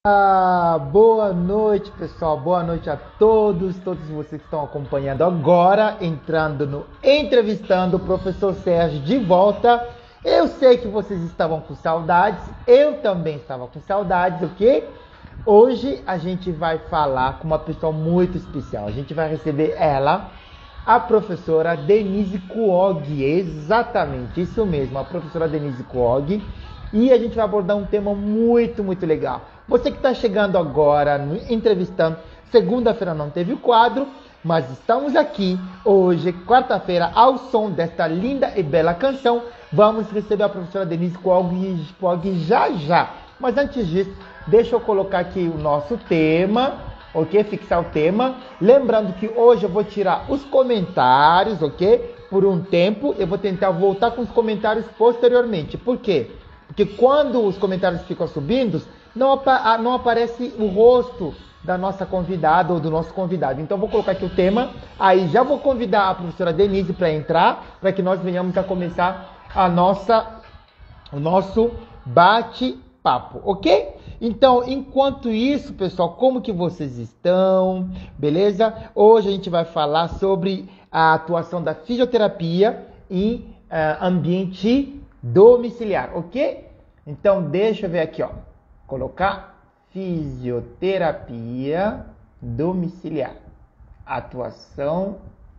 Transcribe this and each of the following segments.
Boa noite, pessoal. Boa noite a todos vocês que estão acompanhando agora, entrando no Entrevistando o Professor Sérgio de volta. Eu sei que vocês estavam com saudades, eu também estava com saudades, ok? Hoje a gente vai falar com uma pessoa muito especial. A gente vai receber ela, a professora Denise Kuog, exatamente, isso mesmo, a professora Denise Kuog. E a gente vai abordar um tema muito legal. Você que está chegando agora, entrevistando, segunda-feira não teve o quadro, mas estamos aqui hoje, quarta-feira, ao som desta linda e bela canção. Vamos receber a professora Denise Kuog já. Mas antes disso, deixa eu colocar aqui o nosso tema, ok? Fixar o tema. Lembrando que hoje eu vou tirar os comentários, ok? Por um tempo, eu vou tentar voltar com os comentários posteriormente. Por quê? Porque quando os comentários ficam subindo, não aparece o rosto da nossa convidada ou do nosso convidado. Então, vou colocar aqui o tema. Aí, já vou convidar a professora Denise para entrar, para que nós venhamos a começar o nosso bate-papo, ok? Então, enquanto isso, pessoal, como que vocês estão? Beleza? Hoje a gente vai falar sobre a atuação da fisioterapia em ambiente domiciliar, ok? Então, deixa eu ver aqui, ó. Colocar fisioterapia domiciliar. Atuação.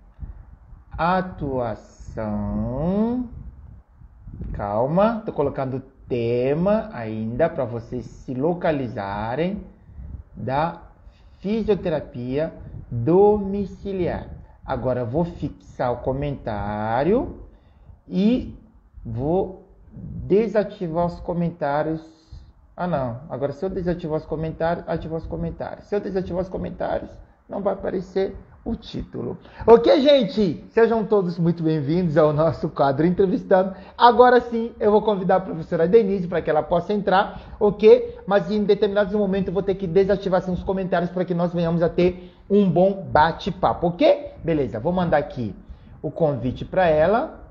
Calma, tô colocando tema ainda para vocês se localizarem da fisioterapia domiciliar. Agora eu vou fixar o comentário e vou desativar os comentários. Não. Agora, se eu desativar os comentários, ativar os comentários. Se eu desativar os comentários, não vai aparecer o título. Ok, gente? Sejam todos muito bem-vindos ao nosso quadro Entrevistando. Agora sim, eu vou convidar a professora Denise para que ela possa entrar, ok? Mas em determinados momentos eu vou ter que desativar assim, os comentários para que nós venhamos a ter um bom bate-papo, ok? Beleza, vou mandar aqui o convite para ela.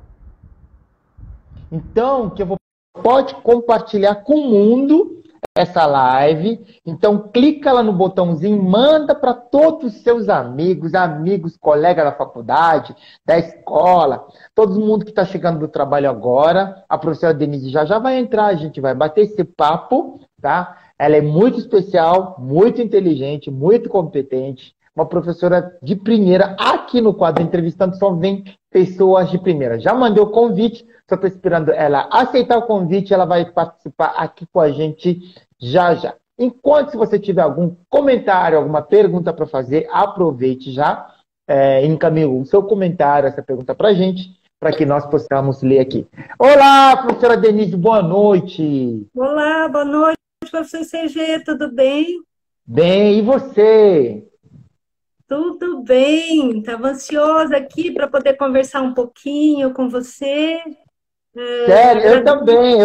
Então, pode compartilhar com o mundo essa live. Então, clica lá no botãozinho, manda para todos os seus amigos, colegas da faculdade, da escola, todo mundo que está chegando do trabalho agora. A professora Denise já vai entrar, a gente vai bater esse papo, tá? Ela é muito especial, muito inteligente, muito competente. Uma professora de primeira. Aqui no quadro Entrevistando só vem pessoas de primeira. Já mandei o convite, só estou esperando ela aceitar o convite, ela vai participar aqui com a gente já. Enquanto, se você tiver algum comentário, alguma pergunta para fazer, aproveite já, encaminhe o seu comentário, essa pergunta para a gente, para que nós possamos ler aqui. Olá, professora Denise, boa noite. Olá, boa noite, professor CG, tudo bem? Bem, e você? Tudo bem, estava ansiosa aqui para poder conversar um pouquinho com você. Sério, eu Agrade- também.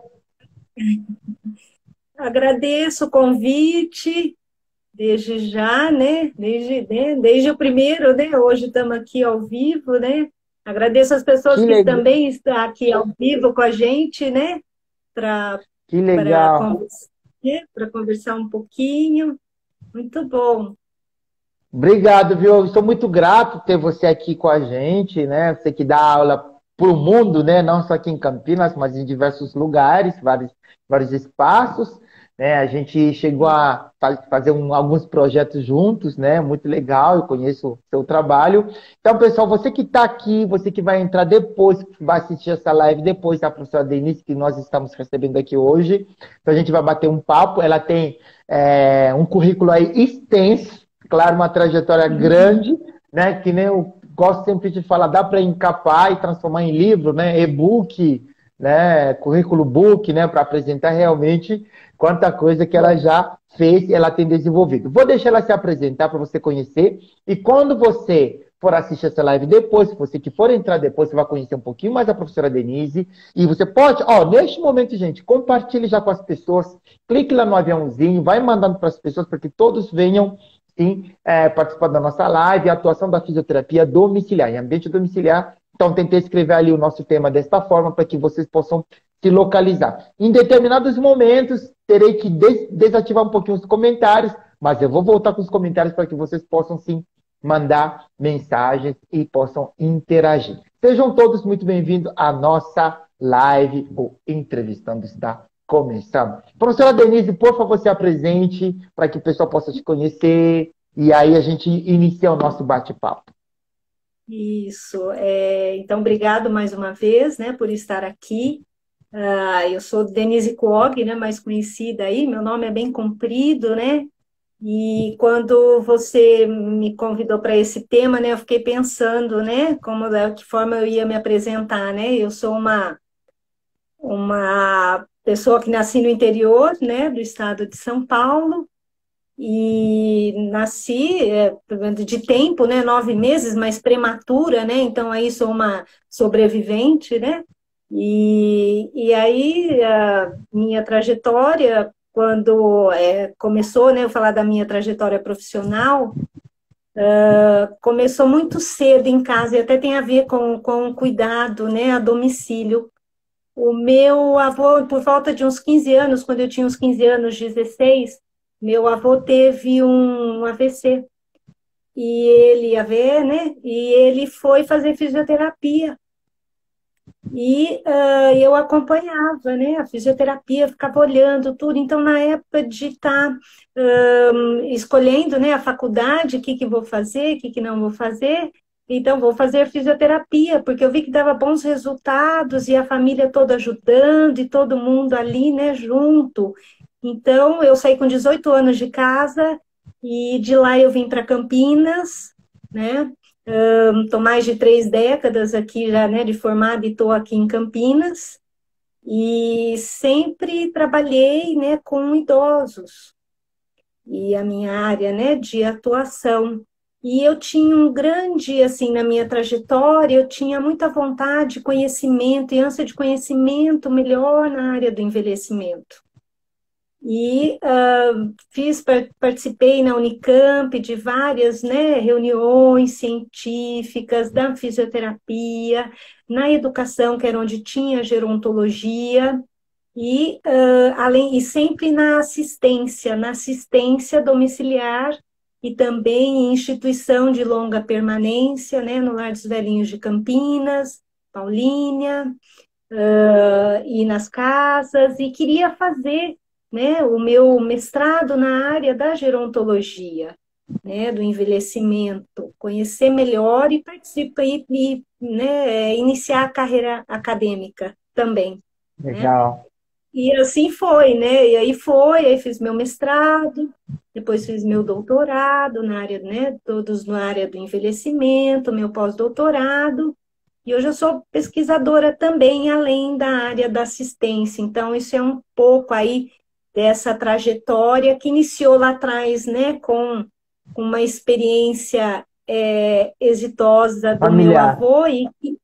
Agradeço o convite, desde já, né? Desde o primeiro, né? Hoje estamos aqui ao vivo, né? Agradeço as pessoas Que que legal. também estão aqui ao vivo com a gente, né? Para Que para legal. conversar, para conversar um pouquinho. Muito bom. Obrigado, viu? Eu estou muito grato ter você aqui com a gente, né? Você que dá aula para o mundo, né? Não só aqui em Campinas, mas em diversos lugares, vários espaços, né? A gente chegou a fazer alguns projetos juntos, né? Muito legal, eu conheço o seu trabalho. Então, pessoal, você que está aqui, você que vai entrar depois, que vai assistir essa live depois da professora Denise, que nós estamos recebendo aqui hoje. Então, a gente vai bater um papo. Ela tem um currículo aí extenso, claro, uma trajetória grande, né? Que nem eu gosto sempre de falar, dá para encapar e transformar em livro, né? E-book, né? Currículo book, né? Para apresentar realmente quanta coisa que ela já fez e ela tem desenvolvido. Vou deixar ela se apresentar para você conhecer. E quando você for assistir essa live depois, se você que for entrar depois, você vai conhecer um pouquinho mais a professora Denise. E você pode, neste momento, gente, compartilhe já com as pessoas. Clique lá no aviãozinho, vai mandando para as pessoas para que todos venham sim, participar da nossa live, a atuação da fisioterapia domiciliar, em ambiente domiciliar. Então, tentei escrever ali o nosso tema desta forma para que vocês possam se localizar. Em determinados momentos, terei que desativar um pouquinho os comentários, mas eu vou voltar com os comentários para que vocês possam, sim, mandar mensagens e possam interagir. Sejam todos muito bem-vindos à nossa live. O Entrevistando está começando. Professora Denise, por favor, se apresente para que o pessoal possa te conhecer e aí a gente inicia o nosso bate-papo. Isso. Então, obrigado mais uma vez, né, por estar aqui. Eu sou Denise Kuog, né, mais conhecida aí. Meu nome é bem comprido, né? E quando você me convidou para esse tema, né, eu fiquei pensando, né, de que forma eu ia me apresentar, né? Eu sou uma pessoa que nasci no interior, né, do estado de São Paulo, e nasci de tempo, né, 9 meses, mas prematura, né? Então aí sou uma sobrevivente, né? E aí a minha trajetória, quando começou, né, eu falar da minha trajetória profissional, começou muito cedo em casa, e até tem a ver com cuidado, né, a domicílio. O meu avô, por volta de uns 15 anos, quando eu tinha uns 15 anos, 16, meu avô teve um AVC. E ele, né? E ele foi fazer fisioterapia. E eu acompanhava, né, a fisioterapia, ficava olhando tudo. Então, na época de estar escolhendo, né, a faculdade, o que que vou fazer, o que que não vou fazer, então vou fazer fisioterapia, porque eu vi que dava bons resultados e a família toda ajudando e todo mundo ali, né, junto. Então, eu saí com 18 anos de casa e de lá eu vim para Campinas, né? Estou mais de 3 décadas aqui já, né, de formada, e estou aqui em Campinas, e sempre trabalhei, né, com idosos, e a minha área, né, de atuação. E eu tinha um grande, assim, na minha trajetória, eu tinha muita vontade de conhecimento e ânsia de conhecimento melhor na área do envelhecimento. E participei na Unicamp de várias, né, reuniões científicas da fisioterapia, na educação, que era onde tinha gerontologia, e, e sempre na assistência domiciliar e também em instituição de longa permanência, né, no Lar dos Velhinhos de Campinas, Paulínia, e nas casas, e queria fazer, né, o meu mestrado na área da gerontologia, né, do envelhecimento, conhecer melhor e participar e né, iniciar a carreira acadêmica também. Legal. Né? E assim foi, né? E aí fiz meu mestrado, depois fiz meu doutorado na área, né, todos na área do envelhecimento, meu pós-doutorado. E hoje eu sou pesquisadora também, além da área da assistência. Então, isso é um pouco aí dessa trajetória que iniciou lá atrás, né, com uma experiência exitosa do Familiar. meu avô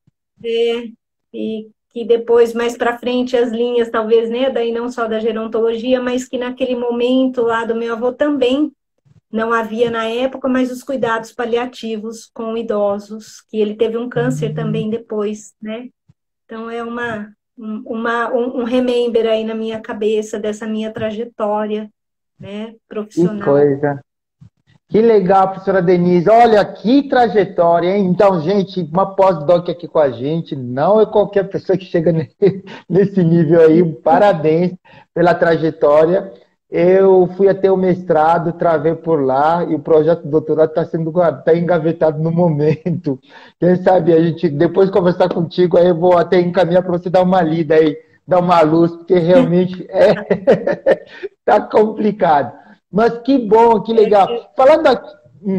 e que depois, mais para frente, as linhas, talvez, né, daí não só da gerontologia, mas que naquele momento lá do meu avô também não havia na época, mas os cuidados paliativos com idosos, que ele teve um câncer também depois, né? Então é um remember aí na minha cabeça dessa minha trajetória, né, Que profissional. coisa. Que legal, professora Denise. Olha, que trajetória, hein? Então, gente, uma pós-doc aqui com a gente, não é qualquer pessoa que chega nesse nível aí. Parabéns pela trajetória. Eu fui até o mestrado, travei por lá, e o projeto de doutorado está engavetado no momento. Quem sabe a gente, depois de conversar contigo, aí eu vou até encaminhar para você dar uma lida aí, dar uma luz, porque realmente tá complicado. Mas que bom, que legal. Falando aqui.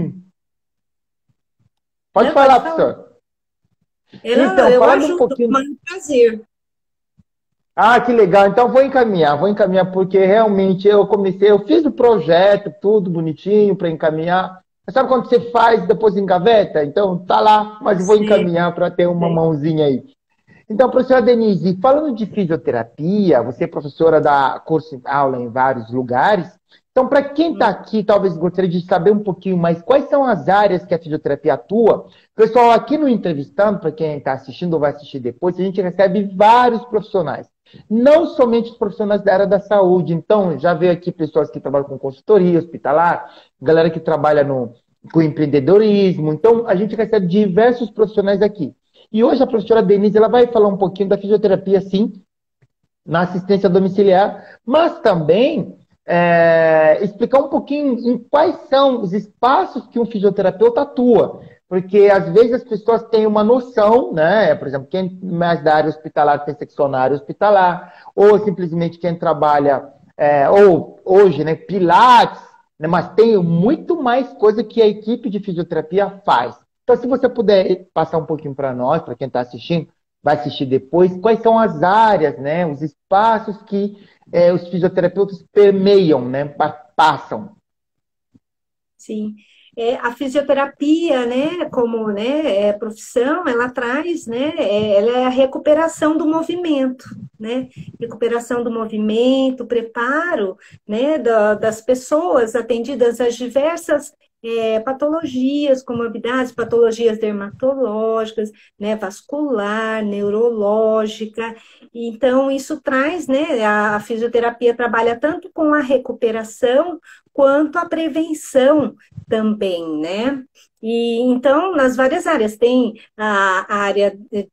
Pode falar, professor. Então, eu falando um ajudo, pouquinho. mas é um prazer. Ah, que legal. Então vou encaminhar, porque realmente eu fiz o projeto, tudo bonitinho para encaminhar. Mas sabe quando você faz e depois engaveta? Então tá lá, mas vou encaminhar para ter uma mãozinha aí. Então, professora Denise, falando de fisioterapia, você é professora da curso aula em vários lugares, Então, para quem está aqui, talvez gostaria de saber um pouquinho mais quais são as áreas que a fisioterapia atua. Pessoal, aqui no Entrevistando, para quem está assistindo ou vai assistir depois, a gente recebe vários profissionais. Não somente os profissionais da área da saúde. Então, já veio aqui pessoas que trabalham com consultoria hospitalar, galera que trabalha com empreendedorismo. Então, a gente recebe diversos profissionais aqui. E hoje a professora Denise ela vai falar um pouquinho da fisioterapia, sim, na assistência domiciliar, mas também explicar um pouquinho em quais são os espaços que um fisioterapeuta atua. Porque às vezes as pessoas têm uma noção, né? Por exemplo, quem mais da área hospitalar tem seccionário hospitalar, ou simplesmente quem trabalha, ou hoje, né, Pilates, né, mas tem muito mais coisa que a equipe de fisioterapia faz. Então, se você puder passar um pouquinho para nós, para quem está assistindo, vai assistir depois, quais são as áreas, né, os espaços que os fisioterapeutas permeiam, né, passam. Sim. A fisioterapia, né, como, né, profissão, ela traz, né, ela é a recuperação do movimento, né, recuperação do movimento, preparo, né, das pessoas atendidas às diversas patologias, comorbidades, patologias dermatológicas, né, vascular, neurológica. Então, isso traz, né, a fisioterapia trabalha tanto com a recuperação quanto a prevenção também, né? E então, nas várias áreas, tem a área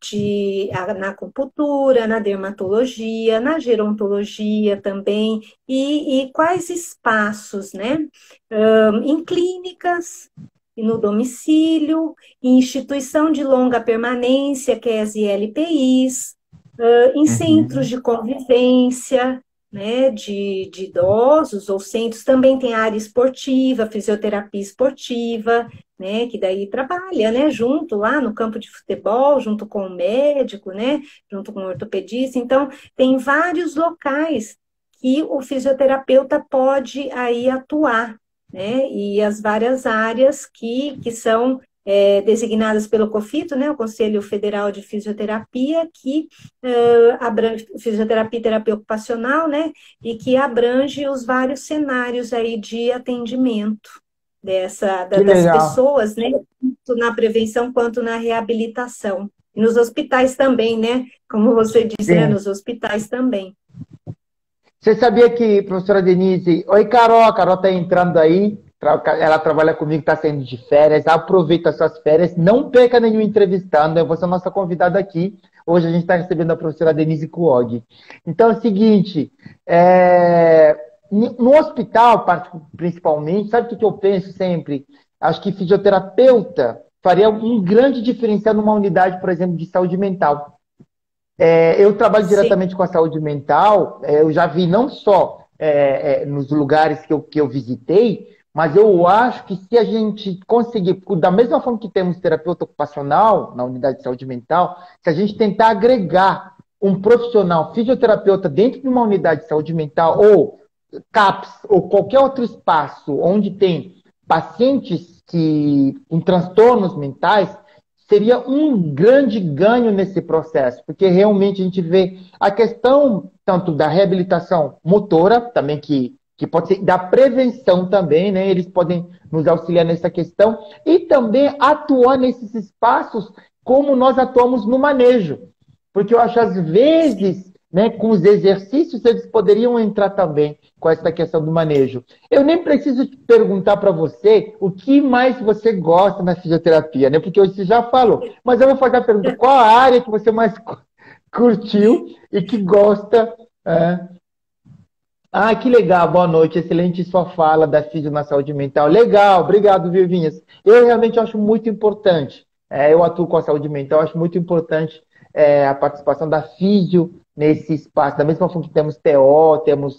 na acupuntura, na dermatologia, na gerontologia também, e quais espaços, né? Em clínicas, e no domicílio, em instituição de longa permanência, que é as ILPIs, em centros de convivência, né, de idosos ou centros, também tem a área esportiva, fisioterapia esportiva, né, que daí trabalha, né, junto lá no campo de futebol, junto com o médico, né, junto com o ortopedista. Então, tem vários locais que o fisioterapeuta pode aí atuar, né, e as várias áreas que são designadas pelo COFITO, né, o Conselho Federal de Fisioterapia, que abrange fisioterapia e terapia ocupacional, né, e que abrange os vários cenários aí de atendimento das Legal. pessoas, né, tanto na prevenção quanto na reabilitação. E nos hospitais também, né, como você disse, né, Sim. nos hospitais também. Você sabia que, professora Denise, oi Carol, a Carol está entrando aí, ela trabalha comigo, está saindo de férias, aproveita suas férias, não perca nenhum entrevistando, eu vou ser a nossa convidada aqui. Hoje a gente está recebendo a professora Denise Kuog. Então é o seguinte, no hospital, principalmente, sabe o que eu penso sempre? Acho que fisioterapeuta faria um grande diferencial numa unidade, por exemplo, de saúde mental. Eu trabalho Sim. diretamente com a saúde mental, eu já vi não só nos lugares que eu visitei, mas eu acho que se a gente conseguir, da mesma forma que temos terapeuta ocupacional na unidade de saúde mental, se a gente tentar agregar um profissional fisioterapeuta dentro de uma unidade de saúde mental, ou CAPS, ou qualquer outro espaço onde tem pacientes com transtornos mentais, seria um grande ganho nesse processo, porque realmente a gente vê a questão tanto da reabilitação motora, também que pode ser da prevenção também, né? Eles podem nos auxiliar nessa questão e também atuar nesses espaços como nós atuamos no manejo. Porque eu acho, às vezes, né, com os exercícios, eles poderiam entrar também com essa questão do manejo. Eu nem preciso te perguntar para você o que mais você gosta na fisioterapia, né? Porque você já falou. Mas eu vou fazer a pergunta, qual a área que você mais curtiu e que gosta? Que legal, boa noite, excelente sua fala da Fisio na saúde mental. Legal, obrigado, Virvinhas. Eu realmente acho muito importante, eu atuo com a saúde mental, acho muito importante a participação da Fisio nesse espaço, da mesma forma que temos TO, temos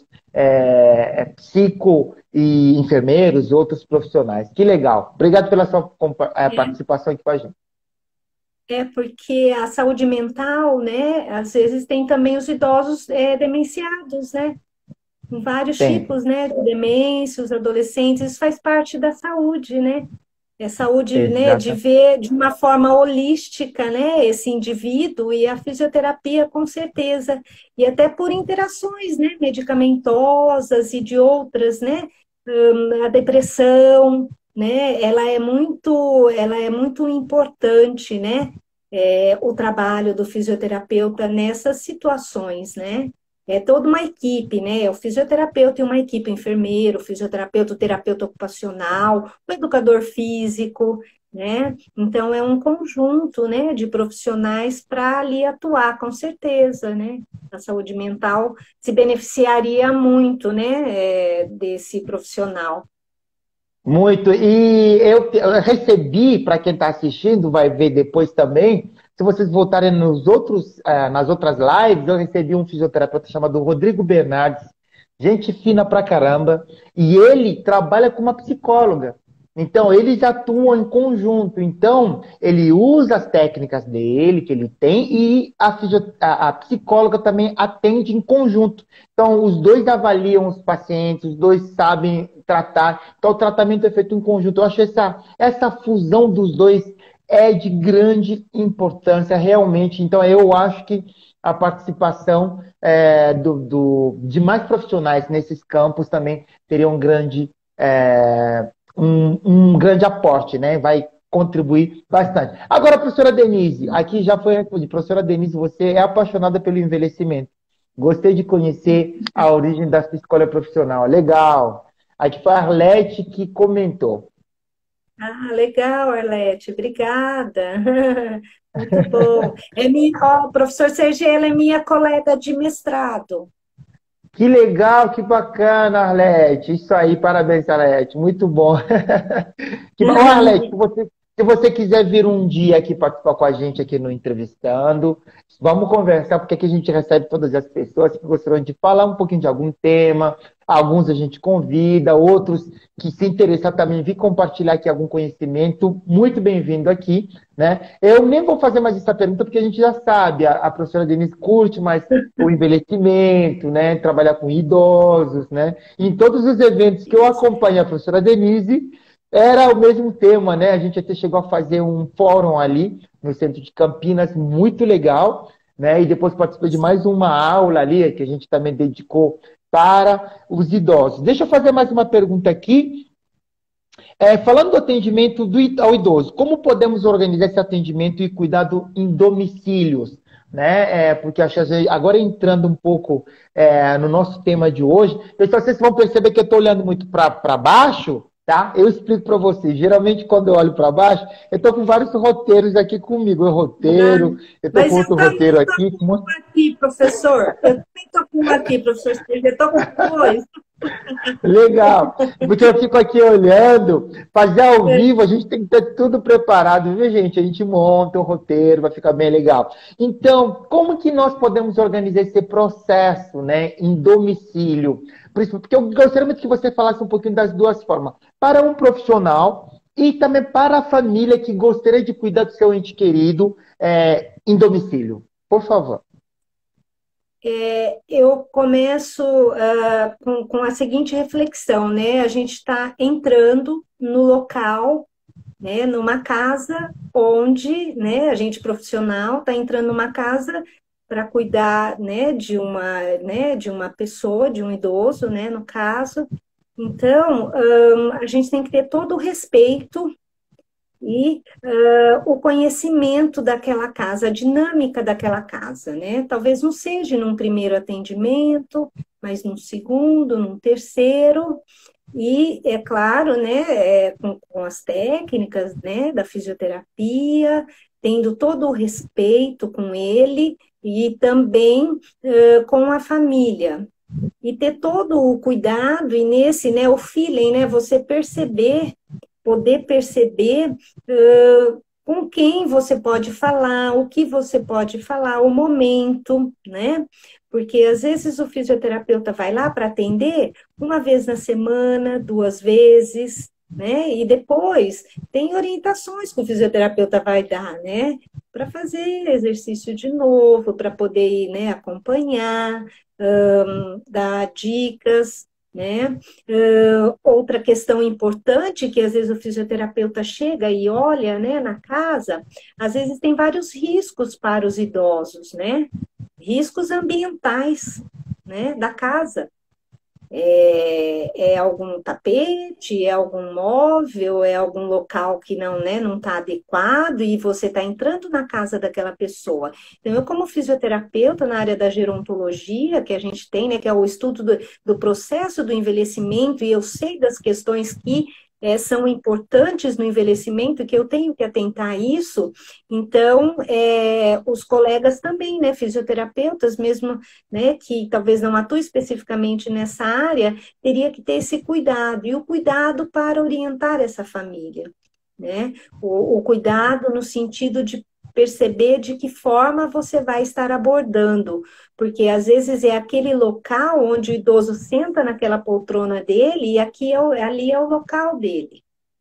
psico e enfermeiros, outros profissionais. Que legal. Obrigado pela sua participação aqui com a gente. Porque a saúde mental, né, às vezes tem também os idosos demenciados, né? Com vários Tem. tipos, né, de demência, os adolescentes, isso faz parte da saúde, né? É saúde, né, de Exato. ver de uma forma holística, né, esse indivíduo, e a fisioterapia, com certeza, e até por interações, né, medicamentosas e de outras, né, a depressão, né? Ela é muito importante, né? O trabalho do fisioterapeuta nessas situações, né? É toda uma equipe, né? O fisioterapeuta e uma equipe, enfermeiro, o fisioterapeuta, o terapeuta ocupacional, o educador físico, né? Então é um conjunto, né, de profissionais para ali atuar, com certeza, né? A saúde mental se beneficiaria muito, né, desse profissional. Muito. E eu recebi, para quem está assistindo, vai ver depois também. Se vocês voltarem nas outras lives, eu recebi um fisioterapeuta chamado Rodrigo Bernardes, gente fina pra caramba, e ele trabalha com uma psicóloga. Então, eles atuam em conjunto. Então, ele usa as técnicas dele, que ele tem, e a psicóloga também atende em conjunto. Então, os dois avaliam os pacientes, os dois sabem tratar. Então, o tratamento é feito em conjunto. Eu acho essa fusão dos dois é de grande importância, realmente. Então, eu acho que a participação de mais profissionais nesses campos também teria um grande aporte, né? Vai contribuir bastante. Agora, professora Denise, aqui já foi respondido. Professora Denise, você é apaixonada pelo envelhecimento. Gostei de conhecer a origem da sua escolha profissional. Legal. Aqui foi a Arlete que comentou. Ah, legal, Arlete, obrigada. Muito bom. O professor Sergela é minha colega de mestrado. Que legal, que bacana, Arlete. Isso aí, parabéns, Arlete. Muito bom. Que bom. Ô, Arlete, se você quiser vir um dia aqui participar com a gente aqui no Entrevistando, vamos conversar, porque aqui a gente recebe todas as pessoas que gostariam de falar um pouquinho de algum tema. Alguns a gente convida, outros que se interessar também vir compartilhar aqui algum conhecimento. Muito bem-vindo aqui, né? Eu nem vou fazer mais essa pergunta, porque a gente já sabe, a professora Denise curte mais o envelhecimento, né? Trabalhar com idosos, né? Em todos os eventos que eu acompanho a professora Denise, era o mesmo tema, né? A gente até chegou a fazer um fórum ali no centro de Campinas, muito legal, né? E depois participei de mais uma aula ali, que a gente também dedicou para os idosos. Deixa eu fazer mais uma pergunta aqui. Falando do atendimento ao idoso, como podemos organizar esse atendimento e cuidado em domicílios? Né? Porque acho que agora entrando um pouco no nosso tema de hoje, pessoal, vocês vão perceber que eu estou olhando muito para baixo, tá? Eu explico para vocês. Geralmente, quando eu olho para baixo, eu estou com vários roteiros aqui comigo. Eu estou Mas com eu outro também roteiro estou aqui. com um aqui, professor. Eu também estou com um aqui, professor. Eu estou com dois. Legal, porque eu fico aqui olhando, fazer ao vivo, a gente tem que ter tudo preparado, viu, gente? A gente monta um roteiro, vai ficar bem legal. Então, como que nós podemos organizar esse processo, né, em domicílio? Porque eu gostaria muito que você falasse um pouquinho das duas formas. Para um profissional e também para a família que gostaria de cuidar do seu ente querido em domicílio. Por favor. Eu começo com a seguinte reflexão, né? A gente está entrando no local, né, numa casa onde, né, a gente profissional está entrando numa casa para cuidar, né, de uma pessoa, de um idoso, né, no caso. Então, a gente tem que ter todo o respeito e o conhecimento daquela casa, a dinâmica daquela casa, né? Talvez não seja num primeiro atendimento, mas num segundo, num terceiro, e é claro, né, com as técnicas, né, da fisioterapia, tendo todo o respeito com ele e também com a família. E ter todo o cuidado e nesse, né, o feeling, né, você poder perceber com quem você pode falar, o que você pode falar, o momento, né? Porque às vezes o fisioterapeuta vai lá para atender uma vez na semana, duas vezes, né? E depois tem orientações que o fisioterapeuta vai dar, né? Para fazer exercício de novo, para poder ir, né, acompanhar, dar dicas, né? Outra questão importante que às vezes o fisioterapeuta chega e olha, né, na casa, às vezes tem vários riscos para os idosos, né? Riscos ambientais, né, da casa. É algum tapete, é algum móvel, é algum local que não, né, não está adequado e você está entrando na casa daquela pessoa. Então, eu como fisioterapeuta na área da gerontologia, que a gente tem, né, que é o estudo do processo do envelhecimento, e eu sei das questões que são importantes no envelhecimento, que eu tenho que atentar a isso, então, os colegas também, né, fisioterapeutas mesmo, né, que talvez não atue especificamente nessa área, teria que ter esse cuidado, e o cuidado para orientar essa família, né? O cuidado no sentido de perceber de que forma você vai estar abordando, porque às vezes é aquele local onde o idoso senta naquela poltrona dele e ali é o local dele,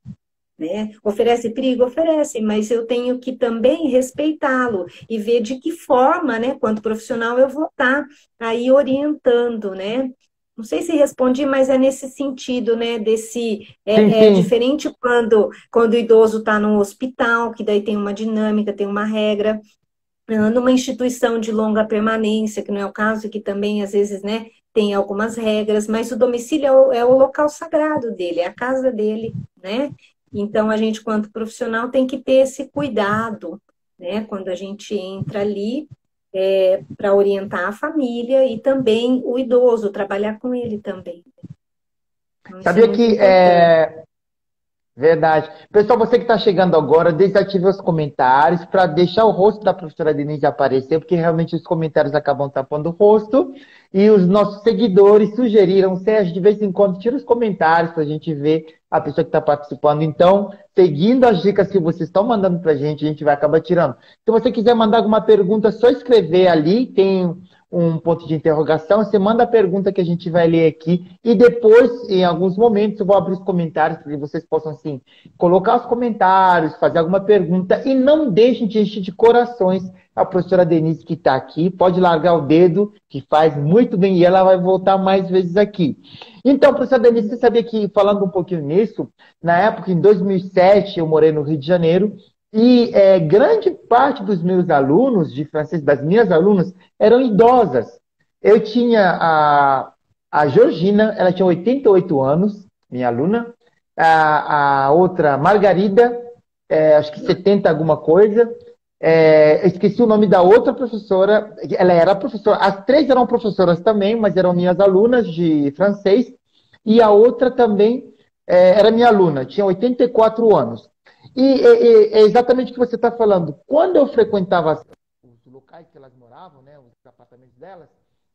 né? Oferece perigo? Oferece, mas eu tenho que também respeitá-lo e ver de que forma, né, quanto profissional, eu vou estar aí orientando, né? Não sei se respondi, mas é nesse sentido, né? Sim, É sim. diferente quando o idoso está no hospital, que daí tem uma dinâmica, tem uma regra, numa instituição de longa permanência, que não é o caso, que também às vezes, né, tem algumas regras, mas o domicílio é o local sagrado dele, é a casa dele, né? Então a gente, quanto profissional, tem que ter esse cuidado, né, quando a gente entra ali para orientar a família e também o idoso, trabalhar com ele também. Então, isso é Sabia muito que importante. verdade. Pessoal, você que está chegando agora, desative os comentários para deixar o rosto da professora Denise aparecer, porque realmente os comentários acabam tapando o rosto. E os nossos seguidores sugeriram, Sérgio, de vez em quando, tira os comentários para a gente ver a pessoa que está participando. Então, seguindo as dicas que vocês estão mandando para a gente vai acabar tirando. Se você quiser mandar alguma pergunta, é só escrever ali, tem um ponto de interrogação, você manda a pergunta que a gente vai ler aqui e depois, em alguns momentos, eu vou abrir os comentários para que vocês possam, assim, colocar os comentários, fazer alguma pergunta e não deixem de encher de corações a professora Denise que está aqui. Pode largar o dedo, que faz muito bem e ela vai voltar mais vezes aqui. Então, professora Denise, você sabia que, falando um pouquinho nisso, na época, em 2007, eu morei no Rio de Janeiro e grande parte dos meus alunos de francês, das minhas alunas, eram idosas. Eu tinha a Georgina, ela tinha 88 anos, minha aluna. A outra, Margarida, acho que 70 alguma coisa. Eu esqueci o nome da outra professora. Ela era professora. As três eram professoras também, mas eram minhas alunas de francês. E a outra também era minha aluna, tinha 84 anos. E é exatamente o que você está falando. Quando eu frequentava os locais que elas moravam, né, os apartamentos delas,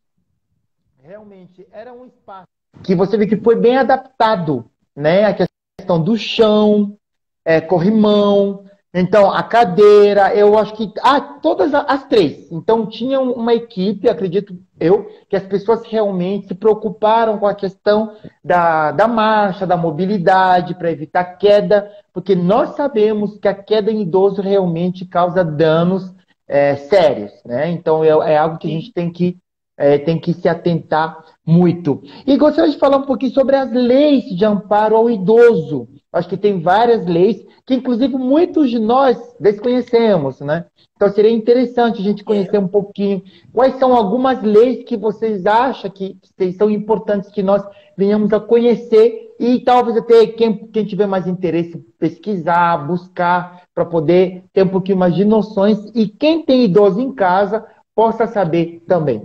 realmente era um espaço que você vê que foi bem adaptado, né? A questão do chão, corrimão, então a cadeira, eu acho que todas as três. Então tinha uma equipe, acredito eu, que as pessoas realmente se preocuparam com a questão da marcha, da mobilidade, para evitar queda, porque nós sabemos que a queda em idoso realmente causa danos sérios, né? Então é algo que a gente tem que se atentar muito. E gostaria de falar um pouquinho sobre as leis de amparo ao idoso. Acho que tem várias leis que, inclusive, muitos de nós desconhecemos, né? Então, seria interessante a gente É, conhecer um pouquinho quais são algumas leis que vocês acham que são importantes que nós venhamos a conhecer e talvez até quem tiver mais interesse pesquisar, buscar, para poder ter um pouquinho mais de noções e quem tem idoso em casa possa saber também.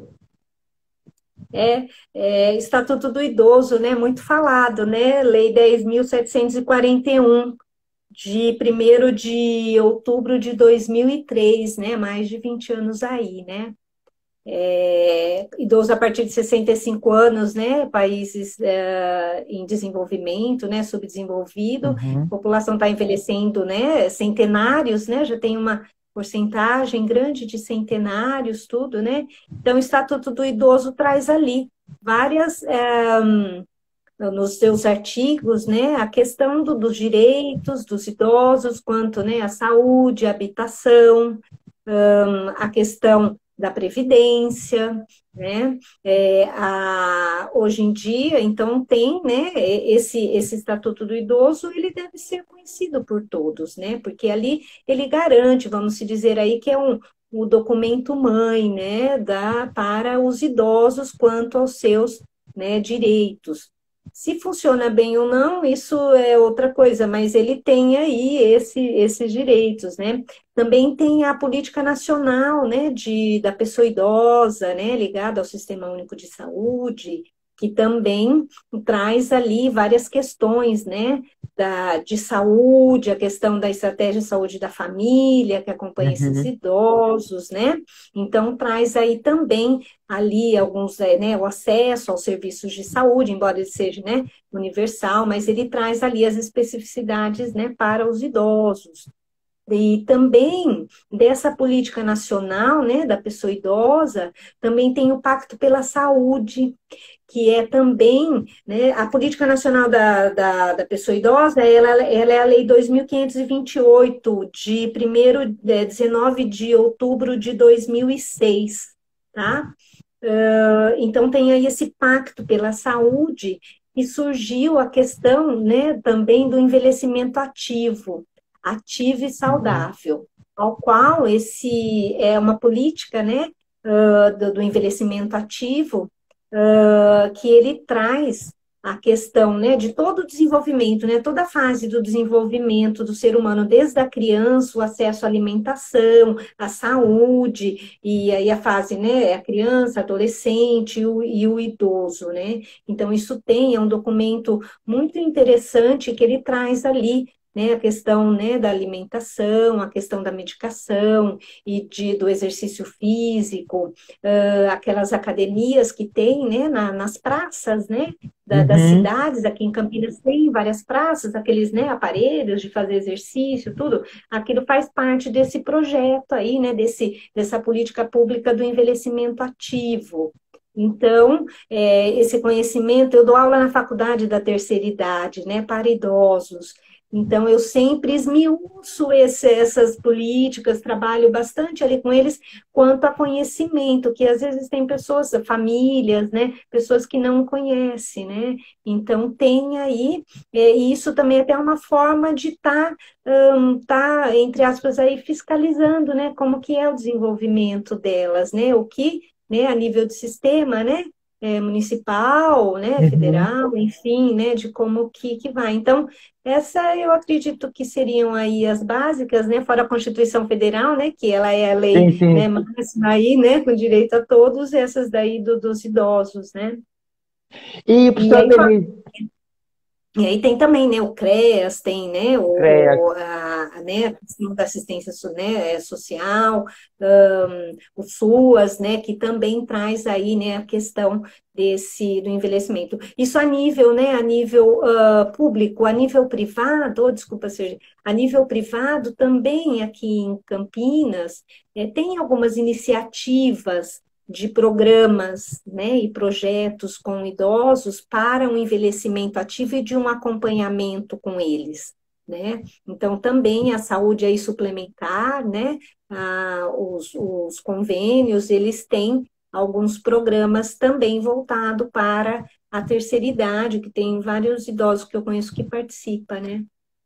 Estatuto do Idoso, né? Muito falado, né? Lei 10.741 de 1º de outubro de 2003, né? Mais de 20 anos aí, né? Idoso a partir de 65 anos, né? Países em desenvolvimento, né? Subdesenvolvido, Uhum. população está envelhecendo, né? Centenários, né? Já tem uma porcentagem grande de centenários, tudo, né? Então, o Estatuto do Idoso traz ali várias nos seus artigos, né, a questão dos direitos dos idosos, quanto, né, a saúde, a habitação, a questão da previdência, né, hoje em dia, então, tem, né, esse Estatuto do Idoso, ele deve ser conhecido por todos, né, porque ali ele garante, vamos se dizer aí, que é o documento mãe, né, para os idosos quanto aos seus né, direitos. Se funciona bem ou não, isso é outra coisa, mas ele tem aí esses direitos, né? Também tem a política nacional, né, da pessoa idosa, né, ligada ao Sistema Único de Saúde, que também traz ali várias questões, né, de saúde, a questão da estratégia de saúde da família, que acompanha esses Uhum. idosos, né? Então, traz aí também ali alguns, né, o acesso aos serviços de saúde, embora ele seja, né, universal, mas ele traz ali as especificidades, né, para os idosos. E também dessa política nacional, né, da pessoa idosa, também tem o Pacto pela Saúde, que é também, né, a política nacional da pessoa idosa, ela é a Lei 2.528, de 19 de outubro de 2006, tá? Então, tem aí esse pacto pela saúde, e surgiu a questão, né, também do envelhecimento ativo e Uhum. saudável, ao qual esse é uma política, né, do envelhecimento ativo, que ele traz a questão, né, de todo o desenvolvimento, né, toda a fase do desenvolvimento do ser humano, desde a criança, o acesso à alimentação, à saúde, e aí a fase, né, é a criança, adolescente e o idoso, né? Então, isso é um documento muito interessante que ele traz ali, né, a questão, né, da alimentação, a questão da medicação e do exercício físico, aquelas academias que tem, né, nas praças, né, das Uhum. cidades. Aqui em Campinas tem várias praças, aqueles, né, aparelhos de fazer exercício, tudo. Aquilo faz parte desse projeto aí, né, dessa política pública do envelhecimento ativo. Então, esse conhecimento, eu dou aula na faculdade da terceira idade, né, para idosos. Então, eu sempre esmiuço essas políticas, trabalho bastante ali com eles, quanto a conhecimento, que às vezes tem pessoas, famílias, né, pessoas que não conhecem, né? Então, tem aí, e isso também é até uma forma de entre aspas, aí fiscalizando, né, como que é o desenvolvimento delas, né? O que, né, a nível de sistema, né? Municipal, né, Uhum. federal, enfim, né, de como que vai. Então, essa eu acredito que seriam aí as básicas, né, fora a Constituição Federal, né, que ela é a lei, Sim, né, sim. máxima aí, né, com direito a todos, essas daí dos idosos, né. E, E professora aí, Denise, e aí tem também, né, o CREAS, tem, né, CREAS. né, a questão da assistência social, o SUAS, né, que também traz aí, né, a questão do envelhecimento. Isso a nível, né, a nível público, a nível privado, desculpa, Sérgio, a nível privado também aqui em Campinas, tem algumas iniciativas de programas, né, e projetos com idosos para um envelhecimento ativo e de um acompanhamento com eles, né? Então, também a saúde aí suplementar, né, os convênios, eles têm alguns programas também voltados para a terceira idade, que tem vários idosos que eu conheço que participam, né?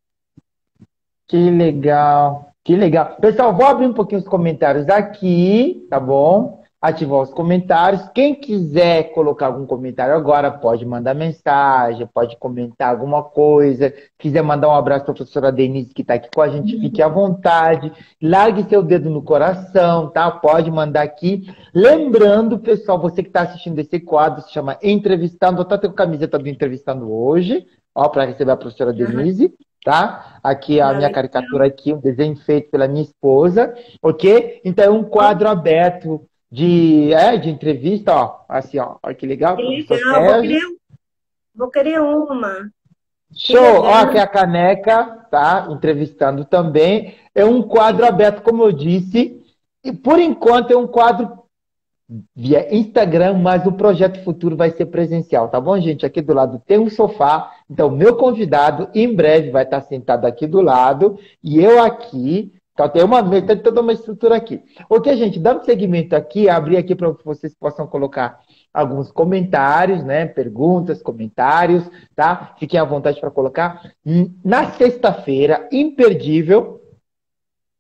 Que legal, que legal. Pessoal, vou abrir um pouquinho os comentários aqui, tá bom? Ativar os comentários. Quem quiser colocar algum comentário agora, pode mandar mensagem, pode comentar alguma coisa. Quiser mandar um abraço para a professora Denise, que está aqui com a gente, fique à vontade. Largue seu dedo no coração, tá? Pode mandar aqui. Lembrando, pessoal, você que está assistindo esse quadro, se chama Entrevistando, tá com a camiseta do Entrevistando hoje, ó, para receber a professora Denise. Tá? Aqui a minha Legal, caricatura aqui, um desenho feito pela minha esposa, ok? Então é um quadro aberto de entrevista, ó, assim, ó, olha que legal, que professor legal, Sérgio. vou querer uma, que Show! Ó, aqui legal. é a caneca, tá? Entrevistando também. É um quadro aberto, como eu disse, e por enquanto é um quadro via Instagram, mas o projeto futuro vai ser presencial, tá bom, gente? Aqui do lado tem um sofá, então meu convidado em breve vai estar sentado aqui do lado e eu aqui. Então tem toda uma estrutura aqui. Ok, gente, dando seguimento aqui, abrir aqui para que vocês possam colocar alguns comentários, né? Perguntas, comentários, tá? Fiquem à vontade para colocar. Na sexta-feira, imperdível,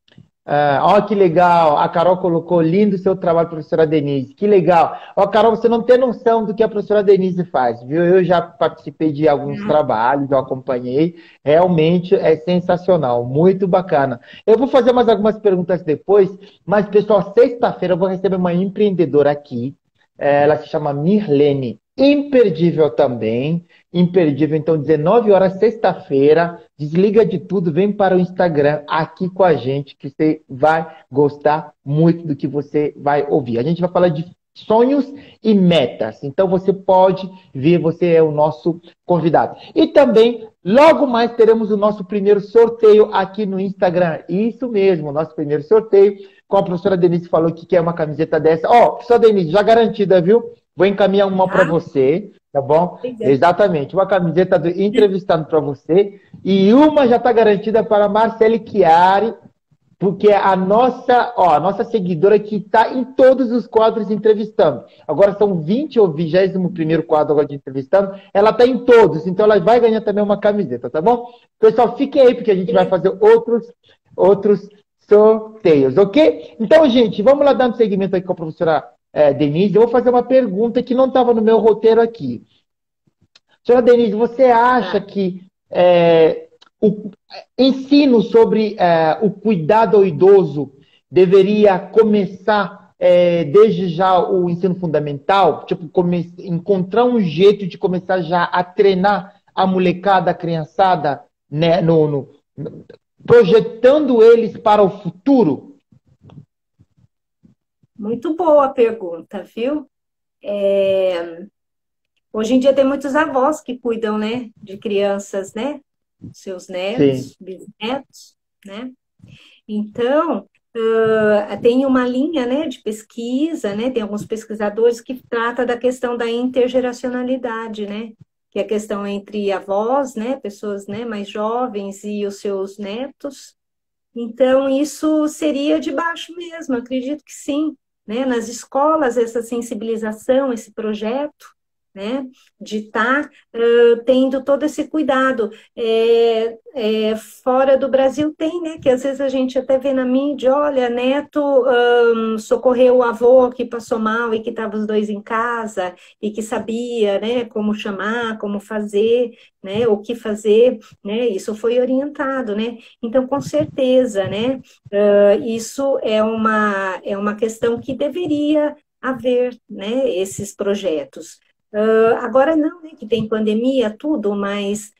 Ó, que legal. A Carol colocou lindo o seu trabalho, professora Denise. Que legal. Ó, Carol, você não tem noção do que a professora Denise faz, viu? Eu já participei de alguns trabalhos, eu acompanhei. Realmente é sensacional, muito bacana. Eu vou fazer mais algumas perguntas depois, mas, pessoal, sexta-feira eu vou receber uma empreendedora aqui. Ela se chama Mirlene. Imperdível também. Imperdível. Então, 19 horas, sexta-feira. Desliga de tudo, vem para o Instagram aqui com a gente, que você vai gostar muito do que você vai ouvir. A gente vai falar de sonhos e metas. Então, você pode vir, você é o nosso convidado. E também, logo mais, teremos o nosso primeiro sorteio aqui no Instagram. Isso mesmo, o nosso primeiro sorteio. Como a professora Denise falou que quer uma camiseta dessa. Ó, professora Denise, já garantida, viu? Vou encaminhar uma para você, tá bom? Exatamente, uma camiseta do entrevistado para você e uma já está garantida para a Marcele Chiari, porque é a nossa seguidora que está em todos os quadros entrevistando. Agora são 20 ou 21º quadro agora de entrevistando, ela está em todos, então ela vai ganhar também uma camiseta, tá bom? Pessoal, fiquem aí, porque a gente vai fazer outros sorteios, ok? Então, gente, vamos lá dando seguimento aqui com a professora Denise. Eu vou fazer uma pergunta que não estava no meu roteiro aqui. Senhora Denise, você acha que o ensino sobre o cuidado ao idoso deveria começar desde já o ensino fundamental? Tipo, encontrar um jeito de começar já a treinar a molecada, a criançada, né, projetando eles para o futuro? Muito boa a pergunta, viu? Hoje em dia tem muitos avós que cuidam, né, de crianças, né? Seus netos, bisnetos, né? Então, tem uma linha, né, de pesquisa, né? Tem alguns pesquisadores que trata da questão da intergeracionalidade, né? Que é a questão entre avós, né, pessoas, né, mais jovens e os seus netos. Então, isso seria de baixo mesmo, acredito que sim, né? Nas escolas, essa sensibilização, esse projeto, né, de estar tendo todo esse cuidado. Fora do Brasil tem, né, que às vezes a gente até vê na mídia, olha, neto socorreu o avô que passou mal e que estava os dois em casa e que sabia, né, como chamar, como fazer, né, o que fazer, né, isso foi orientado, né, então com certeza, né, isso é uma questão que deveria haver, né, esses projetos. Agora não, né, que tem pandemia, tudo, mas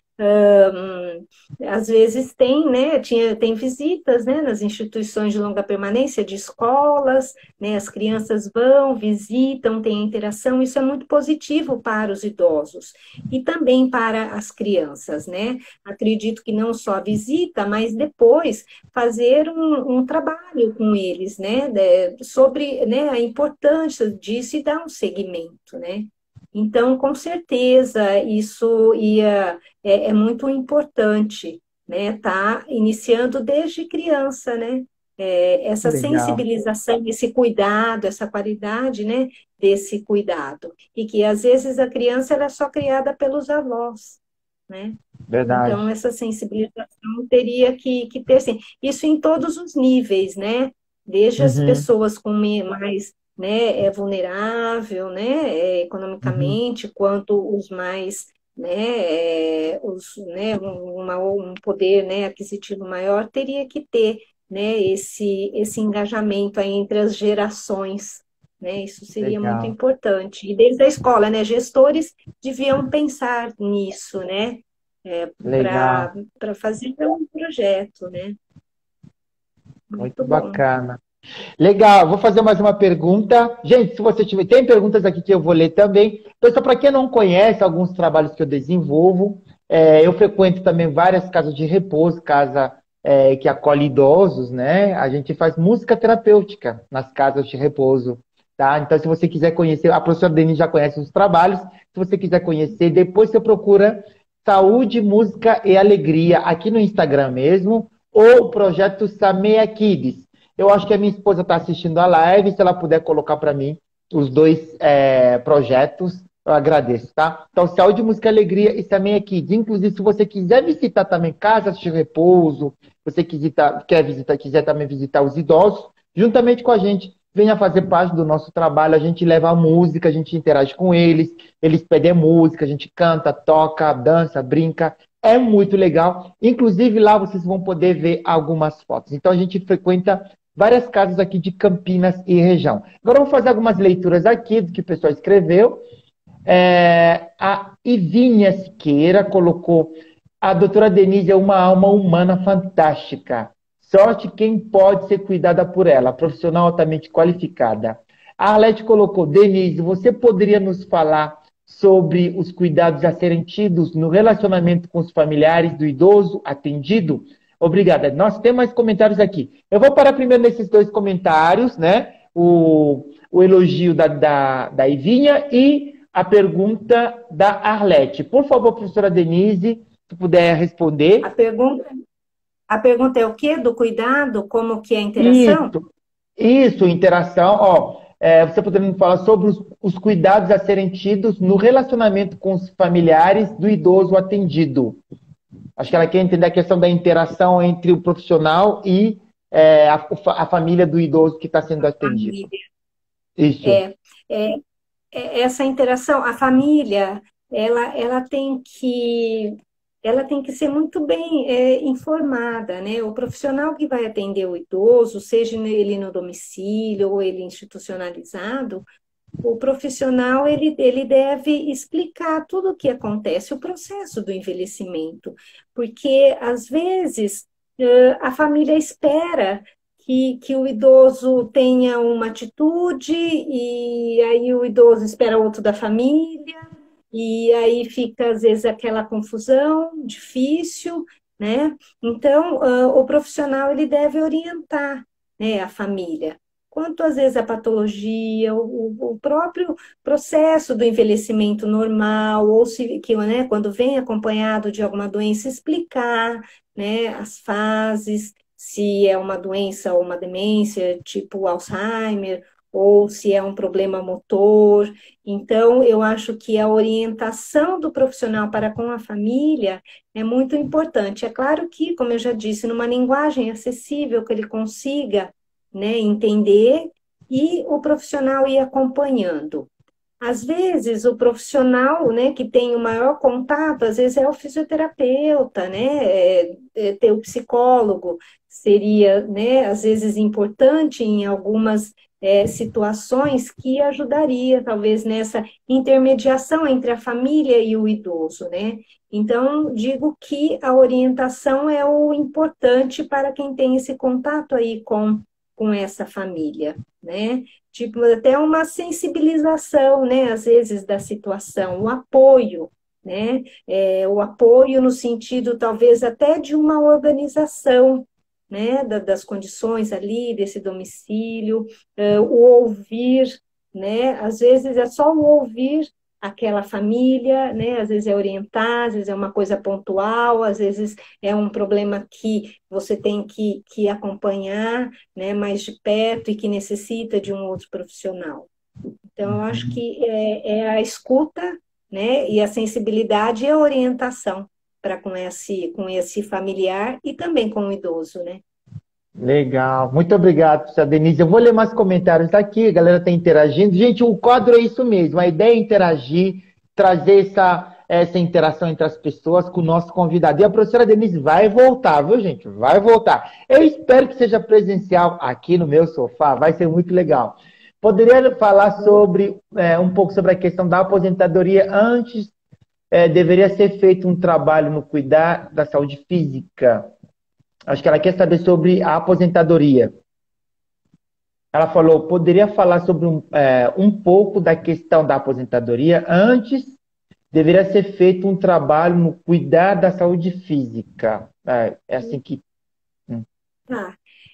às vezes tem, né, tem visitas, né, nas instituições de longa permanência, de escolas, né, as crianças vão, visitam, tem interação, isso é muito positivo para os idosos e também para as crianças, né, acredito que não só a visita, mas depois fazer um trabalho com eles, né, sobre, né, a importância disso e dar um segmento, né. Então, com certeza, isso é muito importante, né? Tá iniciando desde criança, né? Essa Legal. sensibilização, esse cuidado, essa qualidade, né? Desse cuidado. E que, às vezes, a criança ela é só criada pelos avós, né? Verdade. Então, essa sensibilização teria que ter, assim, isso em todos os níveis, né? Desde as Uhum, pessoas com mais, né, vulnerável, né, uhum. economicamente, quanto os mais, né, um poder, né, aquisitivo maior, teria que ter, né, esse engajamento aí entre as gerações, né? Isso seria muito Legal, importante. E desde a escola, né, gestores deviam pensar nisso, né? legal. Para fazer um projeto, né? Muito Muito bom. bacana. Legal, vou fazer mais uma pergunta. Gente, se você tiver, tem perguntas aqui que eu vou ler também. Pessoal, para quem não conhece alguns trabalhos que eu desenvolvo, eu frequento também várias casas de repouso, casa que acolhe idosos, né? A gente faz música terapêutica nas casas de repouso, tá? Então, se você quiser conhecer, a professora Denise já conhece os trabalhos. Se você quiser conhecer, depois você procura Saúde, Música e Alegria aqui no Instagram mesmo, ou o projeto Sameia Kids. Eu acho que a minha esposa está assistindo a live, se ela puder colocar para mim os dois projetos, Eu agradeço, tá? Então, saúde, música, alegria, e também aqui. Inclusive, se você quiser visitar também casas de repouso, você quiser também visitar os idosos, juntamente com a gente, venha fazer parte do nosso trabalho. A gente leva a música, a gente interage com eles pedem música, a gente canta, toca, dança, brinca. É muito legal. Inclusive, lá vocês vão poder ver algumas fotos. Então, a gente frequenta várias casas aqui de Campinas e região. Agora, eu vou fazer algumas leituras aqui do que o pessoal escreveu. A Ivinha Siqueira colocou: a doutora Denise é uma alma humana fantástica. Sorte quem pode ser cuidada por ela, profissional altamente qualificada. A Arlete colocou: Denise, você poderia nos falar sobre os cuidados a serem tidos no relacionamento com os familiares do idoso atendido? Obrigada. Nós temos mais comentários aqui. Eu vou parar primeiro nesses dois comentários, né? O elogio da Ivinha e a pergunta da Arlete. Por favor, professora Denise, se puder responder. A pergunta é o quê? Do cuidado? Como que é a interação? Isso, interação. Ó, você poderia me falar sobre os cuidados a serem tidos no relacionamento com os familiares do idoso atendido. Acho que ela quer entender a questão da interação entre o profissional e a família do idoso que está sendo atendido. Isso. Essa interação, a família, ela tem que ser muito bem informada, né? O profissional que vai atender o idoso, seja ele no domicílio ou ele institucionalizado, o profissional ele deve explicar tudo o que acontece, o processo do envelhecimento, porque às vezes a família espera que o idoso tenha uma atitude e aí o idoso espera outro da família e aí fica às vezes aquela confusão difícil, né? Então o profissional ele deve orientar, né, a família. Quanto às vezes a patologia, o próprio processo do envelhecimento normal, ou se, que, né, quando vem acompanhado de alguma doença, explicar, né, as fases, se é uma doença ou uma demência, tipo Alzheimer, ou se é um problema motor. Então, eu acho que a orientação do profissional para com a família é muito importante. É claro que, como eu já disse, numa linguagem acessível, que ele consiga, né, entender e o profissional ir acompanhando. Às vezes, o profissional, né, que tem o maior contato, às vezes é o fisioterapeuta, né, ter o psicólogo seria, né, às vezes importante em algumas situações que ajudaria, talvez, nessa intermediação entre a família e o idoso, né? Então, digo que a orientação é o importante para quem tem esse contato aí com essa família, né? Tipo, até uma sensibilização, né, às vezes, da situação, o apoio, né? O apoio no sentido, talvez, até de uma organização, né, das condições ali, desse domicílio, o ouvir, né? Às vezes é só o ouvir aquela família, né? Às vezes é orientar, às vezes é uma coisa pontual, às vezes é um problema que você tem que acompanhar, né, mais de perto e que necessita de um outro profissional. Então, eu acho que é a escuta, né, e a sensibilidade e a orientação para com esse familiar e também com o idoso, né? Legal, muito obrigado, professora Denise. Eu vou ler mais comentários aqui, a galera está interagindo. Gente, o quadro é isso mesmo, a ideia é interagir, trazer essa interação entre as pessoas com o nosso convidado. E a professora Denise vai voltar, viu, gente? Vai voltar. Eu espero que seja presencial aqui no meu sofá, vai ser muito legal. Poderia falar um pouco sobre a questão da aposentadoria antes? Deveria ser feito um trabalho no cuidar da saúde física. Acho que ela quer saber sobre a aposentadoria. Ela falou, poderia falar sobre um pouco da questão da aposentadoria. Antes, deveria ser feito um trabalho no cuidar da saúde física. É assim que... Tá.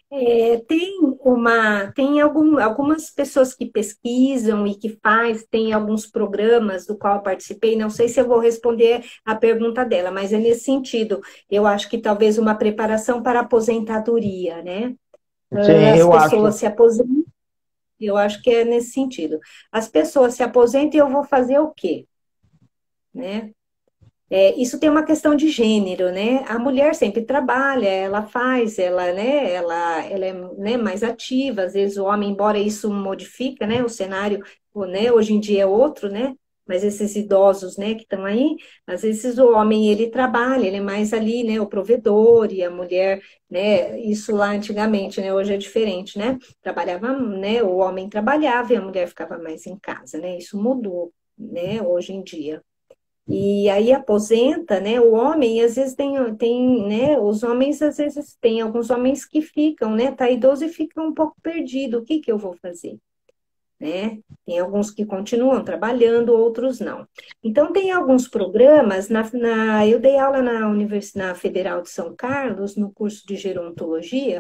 Tem algumas pessoas que pesquisam e que tem alguns programas do qual eu participei, não sei se eu vou responder a pergunta dela, mas é nesse sentido. Eu acho que talvez uma preparação para a aposentadoria, né? Sim, As eu pessoas acho. se aposentam. Eu acho que é nesse sentido. As pessoas se aposentam e eu vou fazer o quê? Né? Isso tem uma questão de gênero, né? A mulher sempre trabalha, ela faz, ela, né, ela é, né, mais ativa, às vezes o homem, embora isso modifica, né, o cenário, né, hoje em dia é outro, né? Mas esses idosos, né, que estão aí, às vezes o homem, ele trabalha, ele é mais ali, né, o provedor, e a mulher, né, isso lá antigamente, né, hoje é diferente, né? Trabalhava, né, o homem trabalhava e a mulher ficava mais em casa, né? Isso mudou, né, hoje em dia. E aí aposenta, né? O homem, às vezes né? Os homens, às vezes, tem alguns homens que ficam, né? Tá idoso e fica um pouco perdido. O que que eu vou fazer? Né? Tem alguns que continuam trabalhando, outros não. Então, tem alguns programas, eu dei aula na Universidade Federal de São Carlos, no curso de gerontologia,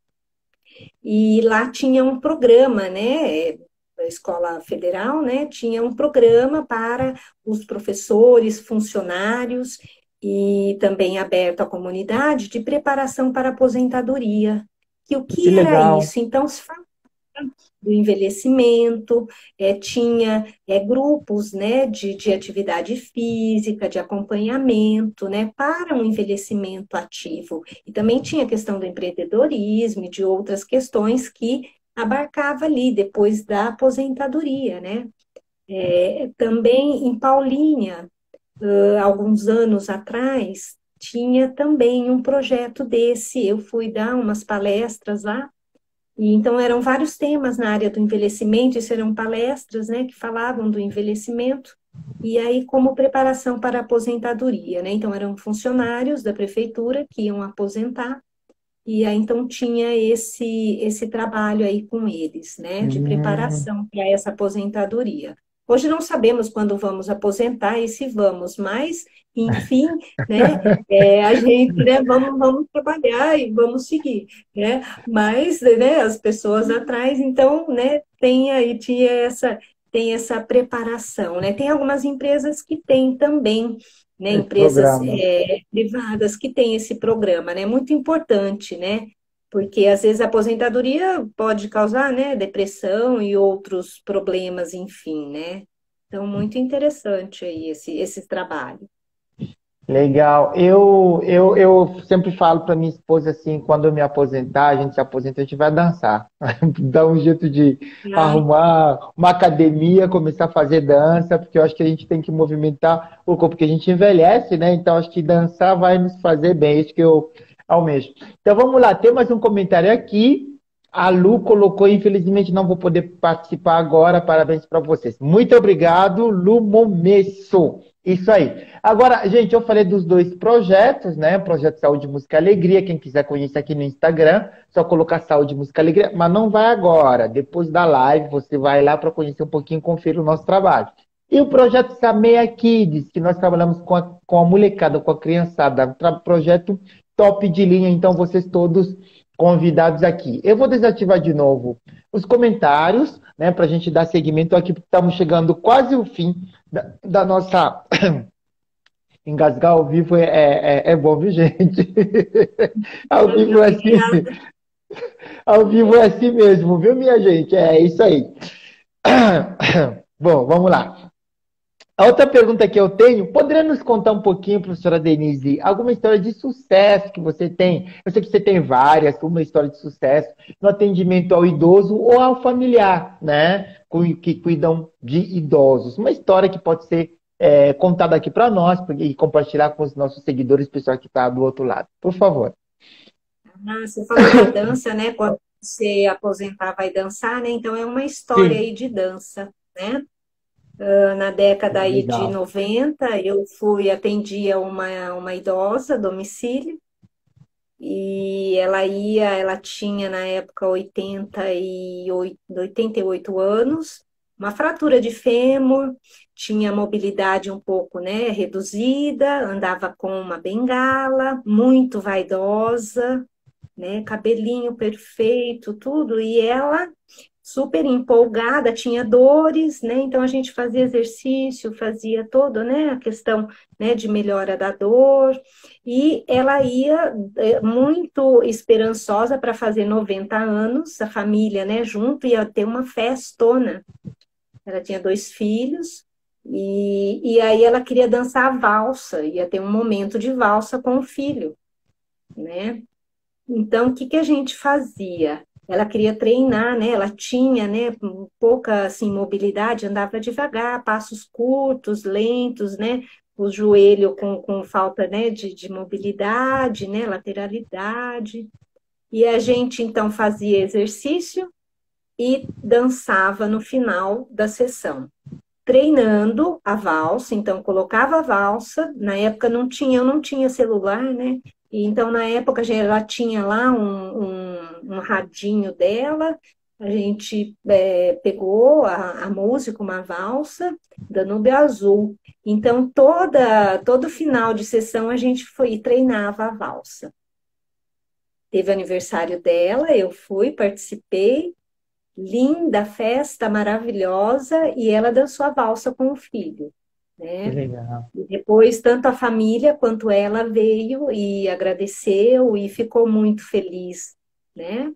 e lá tinha um programa, né? A escola federal, né? Tinha um programa para os professores, funcionários e também aberto à comunidade de preparação para aposentadoria. Que o Que que era legal. isso? Então, se do envelhecimento, tinha grupos, né, de atividade física, de acompanhamento, né, para um envelhecimento ativo. E também tinha a questão do empreendedorismo e de outras questões que abarcava ali depois da aposentadoria, né? Também em Paulínia, alguns anos atrás, tinha também um projeto desse. Eu fui dar umas palestras lá e então eram vários temas na área do envelhecimento, isso eram palestras, né, que falavam do envelhecimento, e aí como preparação para a aposentadoria, né? Então eram funcionários da prefeitura que iam aposentar, e aí então tinha esse trabalho aí com eles, né, de Hum, preparação para essa aposentadoria. Hoje não sabemos quando vamos aposentar e se vamos, mas, enfim, né, a gente, né, vamos trabalhar e vamos seguir, né? Mas, né, as pessoas atrás, então, né, tem essa preparação, né? Tem algumas empresas que têm também, né, esse empresas programa. privadas que têm esse programa, né? Muito importante, né? Porque às vezes a aposentadoria pode causar, né, depressão e outros problemas, enfim, né? Então, muito interessante aí esse trabalho. Legal. Eu sempre falo para minha esposa assim, quando eu me aposentar, a gente se aposenta, a gente vai dançar. Dar um jeito de Ai, arrumar uma academia, começar a fazer dança, porque eu acho que a gente tem que movimentar o corpo, porque a gente envelhece, né? Então acho que dançar vai nos fazer bem, isso que eu almejo. Então vamos lá, tem mais um comentário aqui. A Lu colocou, infelizmente não vou poder participar agora. Parabéns para vocês. Muito obrigado, Lu Momesso. Isso aí. Agora, gente, eu falei dos dois projetos, né? Projeto Saúde, Música e Alegria. Quem quiser conhecer aqui no Instagram, só colocar Saúde, Música e Alegria. Mas não vai agora. Depois da live, você vai lá para conhecer um pouquinho, conferir o nosso trabalho. E o projeto Sameia Kids, que nós trabalhamos com a molecada, com a criançada. Projeto top de linha. Então, vocês todos convidados aqui. Eu vou desativar de novo os comentários, né? Para a gente dar seguimento aqui, porque estamos chegando quase ao fim da nossa. Engasgar ao vivo é bom, viu, gente? Ao vivo é assim, obrigada. ao vivo é assim mesmo, viu, minha gente? É isso aí. Bom, vamos lá. A outra pergunta que eu tenho, poderia nos contar um pouquinho, professora Denise, alguma história de sucesso que você tem? Eu sei que você tem várias, uma história de sucesso no atendimento ao idoso ou ao familiar, né? Que cuidam de idosos. Uma história que pode ser contada aqui para nós e compartilhar com os nossos seguidores, pessoal que está do outro lado. Por favor. Você falou da dança, né? Quando você aposentar, vai dançar, né? Então, é uma história Sim. aí de dança, né? Na década aí de Legal. 90, eu atendia uma idosa a domicílio, e ela tinha na época 88 anos, uma fratura de fêmur, tinha mobilidade um pouco, né, reduzida, andava com uma bengala, muito vaidosa, né, cabelinho perfeito, tudo, e ela super empolgada, tinha dores, né? Então a gente fazia exercício, fazia todo, né, a questão, né, de melhora da dor, e ela ia muito esperançosa para fazer 90 anos, a família, né, junto, ia ter uma festona. Ela tinha 2 filhos, e aí ela queria dançar a valsa, ia ter um momento de valsa com o filho, né? Então, o que que a gente fazia? Ela queria treinar, né? Ela tinha, né, pouca assim mobilidade, andava devagar, passos curtos, lentos, né? O joelho com falta, né, de mobilidade, né, lateralidade. E a gente então fazia exercício e dançava no final da sessão, treinando a valsa, então colocava a valsa, na época eu não tinha celular, né? E então na época ela tinha lá um radinho dela, a gente pegou a música, uma valsa, Danúbio Azul. Então todo final de sessão a gente foi e treinava a valsa. Teve aniversário dela, eu fui, participei, linda festa, maravilhosa, e ela dançou a valsa com o filho, Que né? legal. E depois, tanto a família quanto ela veio e agradeceu e ficou muito feliz, né?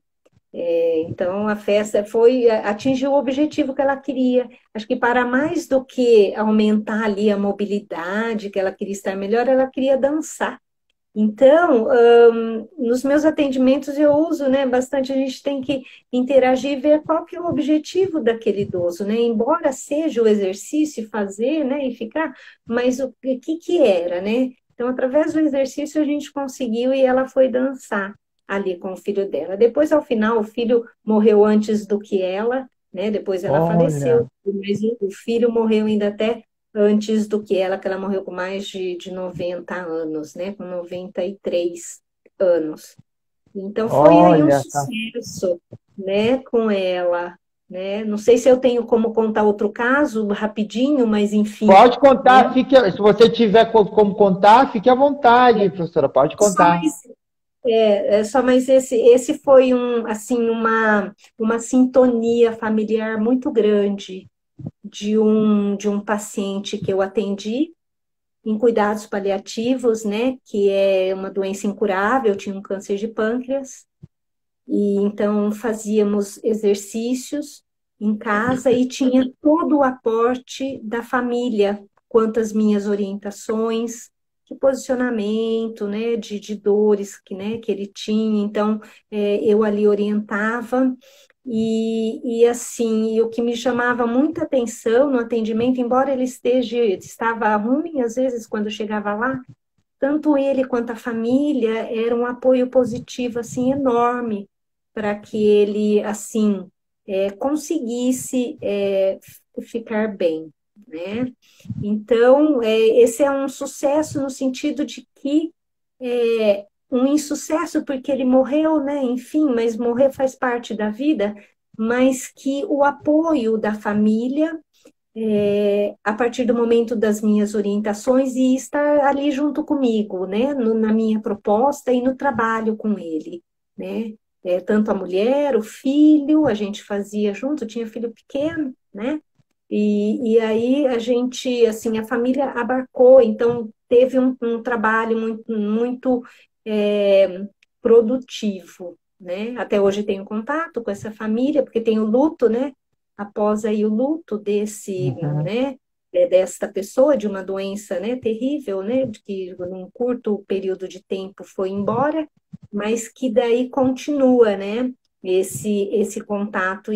Então, a festa atingiu o objetivo que ela queria. Acho que para mais do que aumentar ali a mobilidade, que ela queria estar melhor, ela queria dançar. Então, nos meus atendimentos eu uso, né, bastante, a gente tem que interagir e ver qual que é o objetivo daquele idoso, né? Embora seja o exercício, fazer, né, e ficar, mas o que que era, né? Então, através do exercício a gente conseguiu e ela foi dançar ali com o filho dela. Depois, ao final, o filho morreu antes do que ela, né? Depois ela faleceu, Olha, mas o filho morreu ainda até antes do que ela morreu com mais de 90 anos, né? Com 93 anos. Então foi aí um olha, tá. sucesso, né, com ela, né? Não sei se eu tenho como contar outro caso rapidinho, mas enfim, Pode né? contar, se você tiver como contar, fique à vontade, professora, pode Só contar. mais, só mais esse foi assim, uma sintonia familiar muito grande de um paciente que eu atendi em cuidados paliativos, né, que é uma doença incurável, eu tinha um câncer de pâncreas, e então fazíamos exercícios em casa e tinha todo o aporte da família, quanto às minhas orientações, de posicionamento, né, de dores que, né, que ele tinha, então eu ali orientava, e assim, e o que me chamava muita atenção no atendimento, embora estava ruim, às vezes, quando eu chegava lá, tanto ele quanto a família era um apoio positivo, assim, enorme, para que ele, assim, conseguisse ficar bem, né? Então, esse é um sucesso no sentido de que um insucesso porque ele morreu, né? Enfim, mas morrer faz parte da vida, mas que o apoio da família a partir do momento das minhas orientações e estar ali junto comigo, né, na minha proposta e no trabalho com ele, né, tanto a mulher, o filho, a gente fazia junto, tinha filho pequeno, né, e aí a gente, assim, a família abarcou, então teve um trabalho muito é, produtivo, né, até hoje tenho contato com essa família, porque tem o luto, né, após aí o luto Uhum. né, desta pessoa, de uma doença, né, terrível, né, de que num curto período de tempo foi embora, mas que daí continua, né, esse contato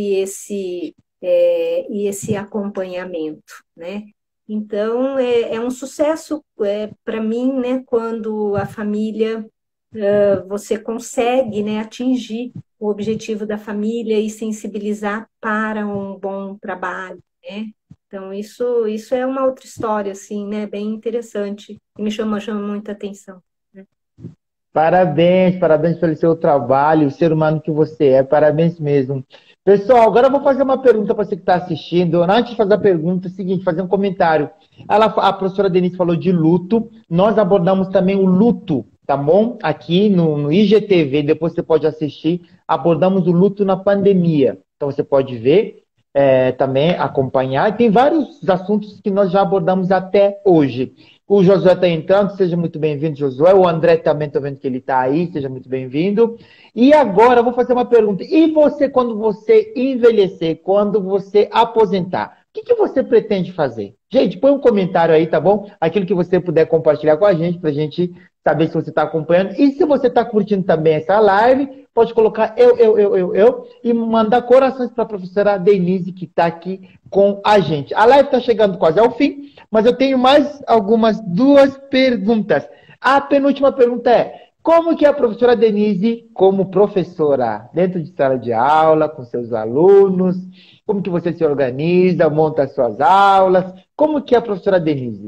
e esse acompanhamento, né. Então, é um sucesso para mim, né, quando a família, você consegue, né, atingir o objetivo da família e sensibilizar para um bom trabalho, né? Então, isso é uma outra história, assim, né? Bem interessante, que chama muita atenção, né? Parabéns, parabéns pelo seu trabalho, o ser humano que você é, parabéns mesmo. Pessoal, agora eu vou fazer uma pergunta para você que está assistindo. Antes de fazer a pergunta, é o seguinte, fazer um comentário. A professora Denise falou de luto, nós abordamos também o luto, tá bom? Aqui no IGTV, depois você pode assistir, abordamos o luto na pandemia, Então você pode ver, também acompanhar. E tem vários assuntos que nós já abordamos até hoje. O Josué está entrando, seja muito bem-vindo, Josué. O André também, estou vendo que ele está aí, seja muito bem-vindo. E agora eu vou fazer uma pergunta. E você, quando você envelhecer, quando você aposentar, o que você pretende fazer? Gente, põe um comentário aí, tá bom? Aquilo que você puder compartilhar com a gente, para a gente saber se você está acompanhando. E se você está curtindo também essa live, pode colocar eu, e mandar corações para a professora Denise, que está aqui com a gente. A live está chegando quase ao fim, mas eu tenho mais algumas duas perguntas. A penúltima pergunta é: como que a professora Denise, como professora, dentro de sala de aula, com seus alunos, como que você se organiza, monta as suas aulas? Como que é a professora Denise?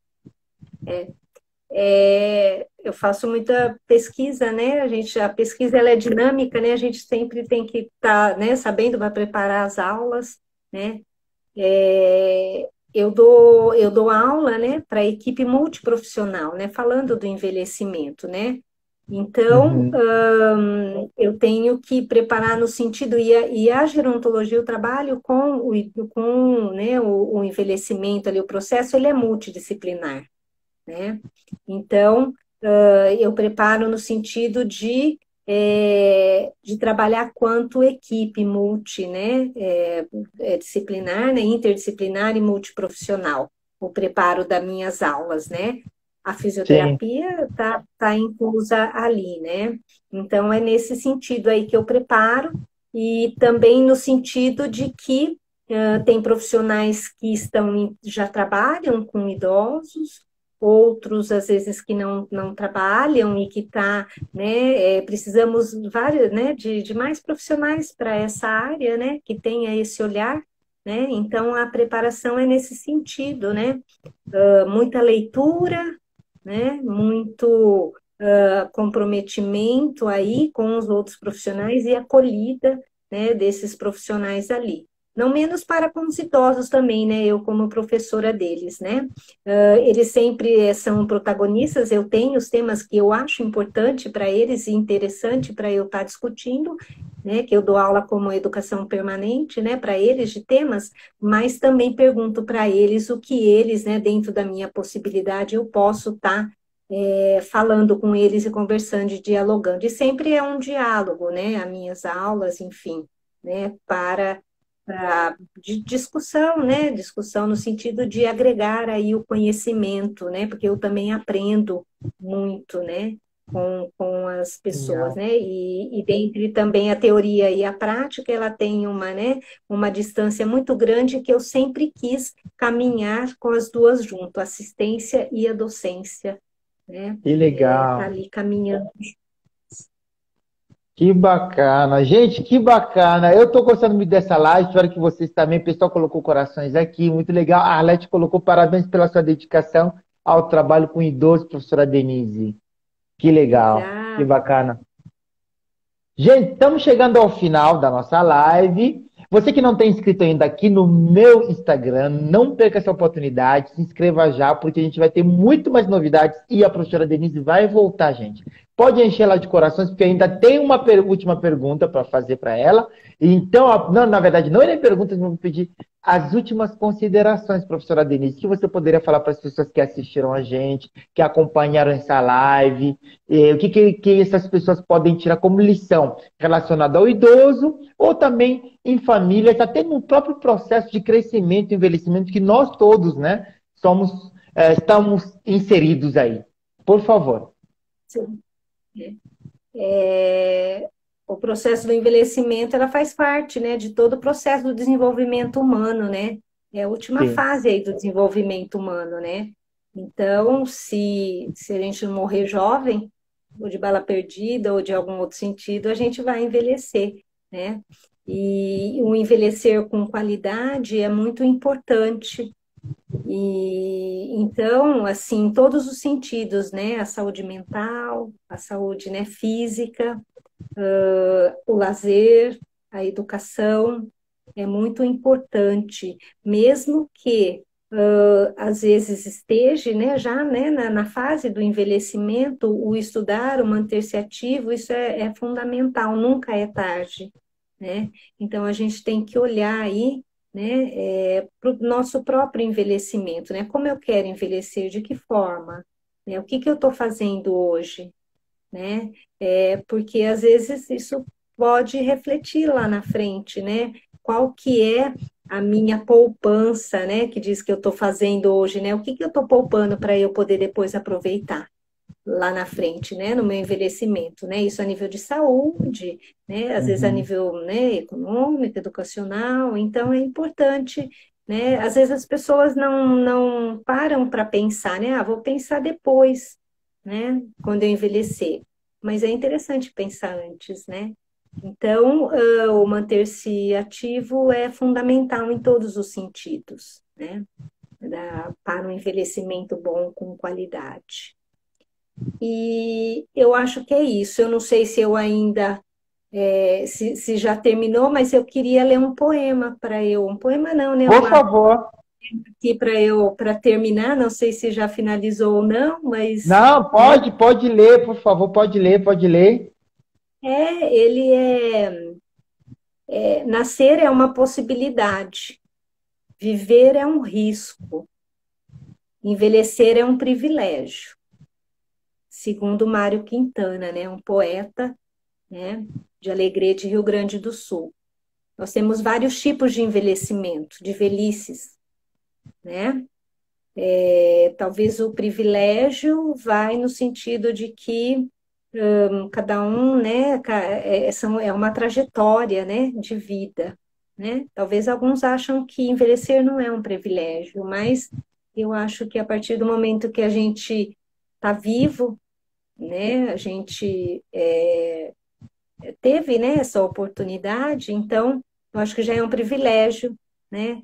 Eu faço muita pesquisa, né? A pesquisa ela é dinâmica, né? A gente sempre tem que estar, né, sabendo para preparar as aulas, né? Eu dou aula, né, para a equipe multiprofissional, né? Falando do envelhecimento, né? Então, Uhum. eu tenho que preparar no sentido, e a gerontologia, eu trabalho com né, o envelhecimento ali, o processo, ele é multidisciplinar, né? Então, eu preparo no sentido de trabalhar quanto equipe multi, né? Disciplinar, né? Interdisciplinar e multiprofissional, o preparo das minhas aulas, né? A Sim. fisioterapia tá inclusa ali, né? Então, é nesse sentido aí que eu preparo, e também no sentido de que tem profissionais que já trabalham com idosos, outros, às vezes, que não trabalham e que né, precisamos né, de mais profissionais para essa área, né, que tenha esse olhar, né, então a preparação é nesse sentido, né, muita leitura, né, muito comprometimento aí com os outros profissionais e acolhida, né, desses profissionais ali. Não menos para com os idosos também, né? Eu como professora deles, né? Eles sempre são protagonistas, eu tenho os temas que eu acho importante para eles e interessante para eu estar discutindo, né? Que eu dou aula como educação permanente, né? Para eles de temas, mas também pergunto para eles o que eles, né? Dentro da minha possibilidade, eu posso estar falando com eles e conversando e dialogando. E sempre é um diálogo, né? As minhas aulas, enfim, né? De discussão, né? Discussão no sentido de agregar aí o conhecimento, né? Porque eu também aprendo muito, né? Com as pessoas, Legal. né? E dentre também a teoria e a prática, ela tem né, uma distância muito grande que eu sempre quis caminhar com as duas junto, a assistência e a docência, né? Que Tá legal. ali caminhando. Que bacana. Gente, que bacana. Eu estou gostando muito dessa live. Espero que vocês também. O pessoal colocou corações aqui. Muito legal. A Arlete colocou parabéns pela sua dedicação ao trabalho com idosos, professora Denise. Que legal. Que Obrigada. bacana. Gente, estamos chegando ao final da nossa live. Você que não tem inscrito ainda aqui no meu Instagram, não perca essa oportunidade, se inscreva já, porque a gente vai ter muito mais novidades e a professora Denise vai voltar, gente. Pode encher ela de corações, porque ainda tem uma última pergunta para fazer para ela. Então, não, na verdade, não é nem perguntas, vou pedir as últimas considerações, professora Denise, que você poderia falar para as pessoas que assistiram a gente, que acompanharam essa live, o que essas pessoas podem tirar como lição relacionada ao idoso, ou também em famílias, até no próprio processo de crescimento e envelhecimento que nós todos, né, estamos inseridos aí. Por favor. Sim. O processo do envelhecimento, ela faz parte, né, de todo o processo do desenvolvimento humano, né? É a última Sim. fase aí do desenvolvimento humano, né? Então, se a gente morrer jovem, ou de bala perdida, ou de algum outro sentido, a gente vai envelhecer, né? E o envelhecer com qualidade é muito importante. E então, assim, em todos os sentidos, né? A saúde mental, a saúde, né, física, o lazer, a educação é muito importante, mesmo que às vezes esteja, né, já, né, na fase do envelhecimento, o estudar, o manter-se ativo, isso é fundamental, nunca é tarde, né? Então, a gente tem que olhar aí, né, para o nosso próprio envelhecimento, né? Como eu quero envelhecer, de que forma? Né? O que que eu estou fazendo hoje? Né? Porque às vezes isso pode refletir lá na frente, né? Qual que é a minha poupança, né? Que diz que eu estou fazendo hoje, né? O que que eu estou poupando para eu poder depois aproveitar lá na frente, né? No meu envelhecimento, né? Isso a nível de saúde, né? Às vezes a Uhum. nível, né, econômico, educacional. Então é importante, né? Às vezes as pessoas não param para pensar, né? Ah, vou pensar depois, né? Quando eu envelhecer. Mas é interessante pensar antes, né? Então, o manter-se ativo é fundamental em todos os sentidos, né? Para um envelhecimento bom com qualidade. E eu acho que é isso. Eu não sei se eu ainda, se já terminou, mas eu queria ler um poema para eu. Um poema não, né? Por Uma favor. aqui para eu, para terminar. Não sei se já finalizou ou não, mas Não, né? pode ler, por favor, pode ler, pode ler. Ele nascer é uma possibilidade, viver é um risco, envelhecer é um privilégio. Segundo Mário Quintana, né? Um poeta, né? De Alegrete, Rio Grande do Sul. Nós temos vários tipos de envelhecimento, de velhices, né? Talvez o privilégio vai no sentido de que cada um, né, é uma trajetória, né, de vida, né? Talvez alguns acham que envelhecer não é um privilégio, mas eu acho que a partir do momento que a gente está vivo, né, a gente teve, né, essa oportunidade, então eu acho que já é um privilégio, né?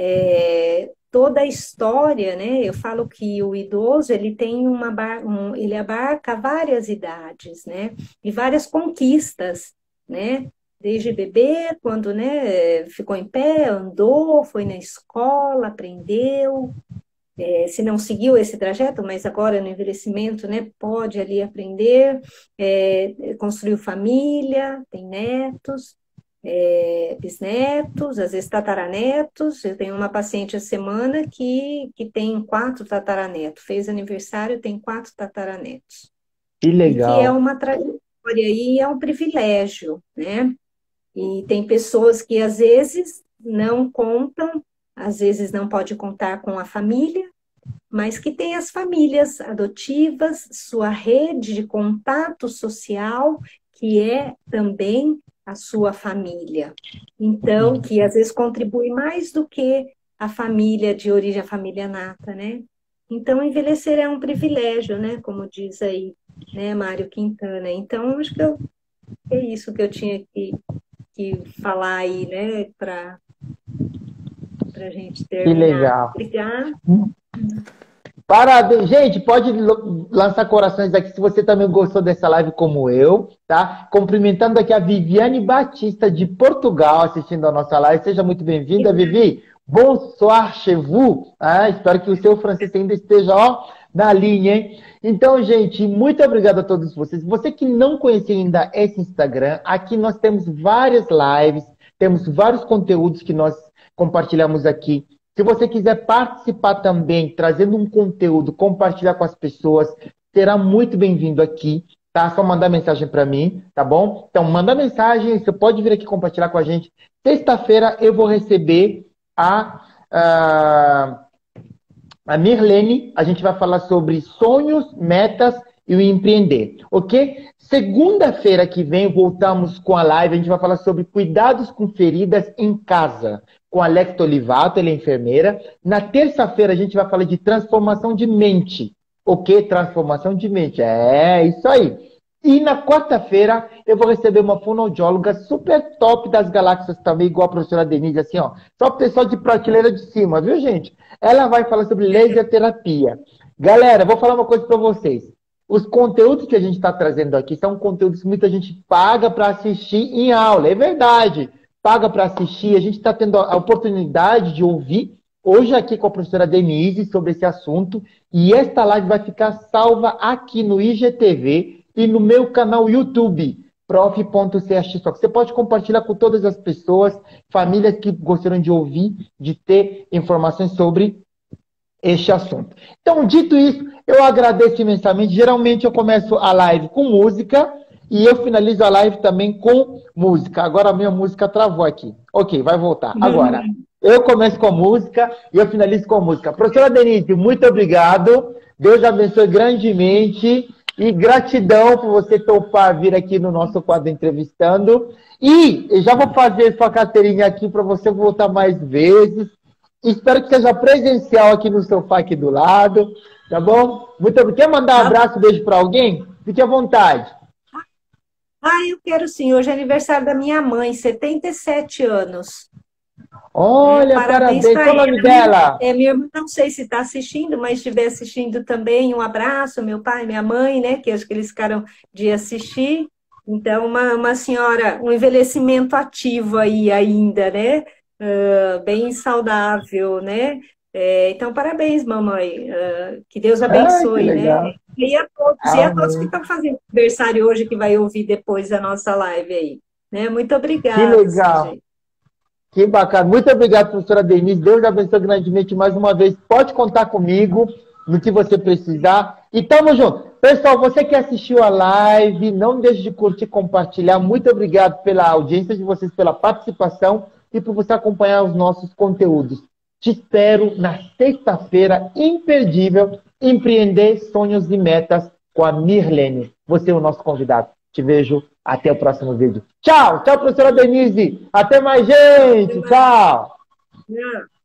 Toda a história, né? Eu falo que o idoso ele tem ele abarca várias idades, né? E várias conquistas, né? Desde bebê, quando né, ficou em pé, andou, foi na escola, aprendeu, se não seguiu esse trajeto, mas agora no envelhecimento, né, pode ali aprender, construiu família, tem netos, bisnetos, às vezes tataranetos. Eu tenho uma paciente essa semana que tem 4 tataranetos, fez aniversário, tem 4 tataranetos. Que E que é legal. uma trajetória e é um privilégio, né? E tem pessoas que às vezes não contam, às vezes não pode contar com a família, mas que tem as famílias adotivas, sua rede de contato social, que é também a sua família. Então, que às vezes contribui mais do que a família de origem, a família nata, né? Então, envelhecer é um privilégio, né? Como diz aí, né, Mário Quintana. Então, acho que é isso que eu tinha que falar aí, né, para a gente Que terminar. legal. Obrigada. Parabéns, gente, pode lançar corações aqui se você também gostou dessa live como eu, tá? Cumprimentando aqui a Viviane Batista de Portugal assistindo a nossa live. Seja muito bem-vinda, Vivi. Bonsoir chez vous. Ah, espero que o seu francês ainda esteja, ó, na linha, hein? Então, gente, muito obrigado a todos vocês. Você que não conhecia ainda esse Instagram, aqui nós temos várias lives, temos vários conteúdos que nós compartilhamos aqui. Se você quiser participar também, trazendo um conteúdo, compartilhar com as pessoas, será muito bem-vindo aqui, tá? Só mandar mensagem para mim, tá bom? Então, manda mensagem, você pode vir aqui compartilhar com a gente. Sexta-feira eu vou receber a, a Mirlene, a gente vai falar sobre sonhos, metas e o empreender, ok? Segunda-feira que vem voltamos com a live, a gente vai falar sobre cuidados com feridas em casa, com a Alex Olivato, ela é enfermeira. Na terça-feira a gente vai falar de transformação de mente, ok? Transformação de mente, é isso aí. E na quarta-feira eu vou receber uma fonoaudióloga super top das galáxias também, igual a professora Denise, assim, ó. Só o pessoal de prateleira de cima, viu, gente? Ela vai falar sobre laser terapia. Galera, vou falar uma coisa para vocês. Os conteúdos que a gente está trazendo aqui são conteúdos que muita gente paga para assistir em aula. É verdade. Paga para assistir. A gente está tendo a oportunidade de ouvir hoje aqui com a professora Denise sobre esse assunto. E esta live vai ficar salva aqui no IGTV e no meu canal YouTube. prof.ch. Você pode compartilhar com todas as pessoas, famílias que gostariam de ouvir, de ter informações sobre este assunto. Então, dito isso, eu agradeço imensamente. Geralmente eu começo a live com música e eu finalizo a live também com música. Agora a minha música travou aqui. Ok, vai voltar. Agora, eu começo com música e eu finalizo com música. Professora Denise, muito obrigado. Deus abençoe grandemente. E gratidão por você topar vir aqui no nosso quadro Entrevistando. E eu já vou fazer sua carteirinha aqui para você voltar mais vezes. Espero que seja presencial aqui no sofá aqui do lado, tá bom? Muito obrigado. Quer mandar um abraço, beijo para alguém? Fique à vontade. Eu quero sim. Hoje é aniversário da minha mãe, 77 anos. Olha, parabéns. Qual o nome dela? Minha irmã, não sei se está assistindo, mas se estiver assistindo também, um abraço, meu pai, minha mãe, né? Que acho que eles ficaram de assistir. Então, uma senhora, um envelhecimento ativo aí ainda, né? Bem saudável, né? Então, parabéns, mamãe. Que Deus abençoe, que legal. né? E a todos que estão fazendo aniversário hoje, que vai ouvir depois da nossa live aí. Né? Muito obrigada. Que legal. Gente. Que bacana. Muito obrigado, professora Denise. Deus abençoe grandemente mais uma vez. Pode contar comigo no que você precisar. E tamo junto. Pessoal, você que assistiu a live, não deixe de curtir, compartilhar. Muito obrigado pela audiência de vocês, pela participação e por você acompanhar os nossos conteúdos. Te espero na sexta-feira, imperdível, Empreender Sonhos e Metas com a Mirlene. Você é o nosso convidado. Te vejo até o próximo vídeo. Tchau, tchau, professora Denise. Até mais, gente. Tchau.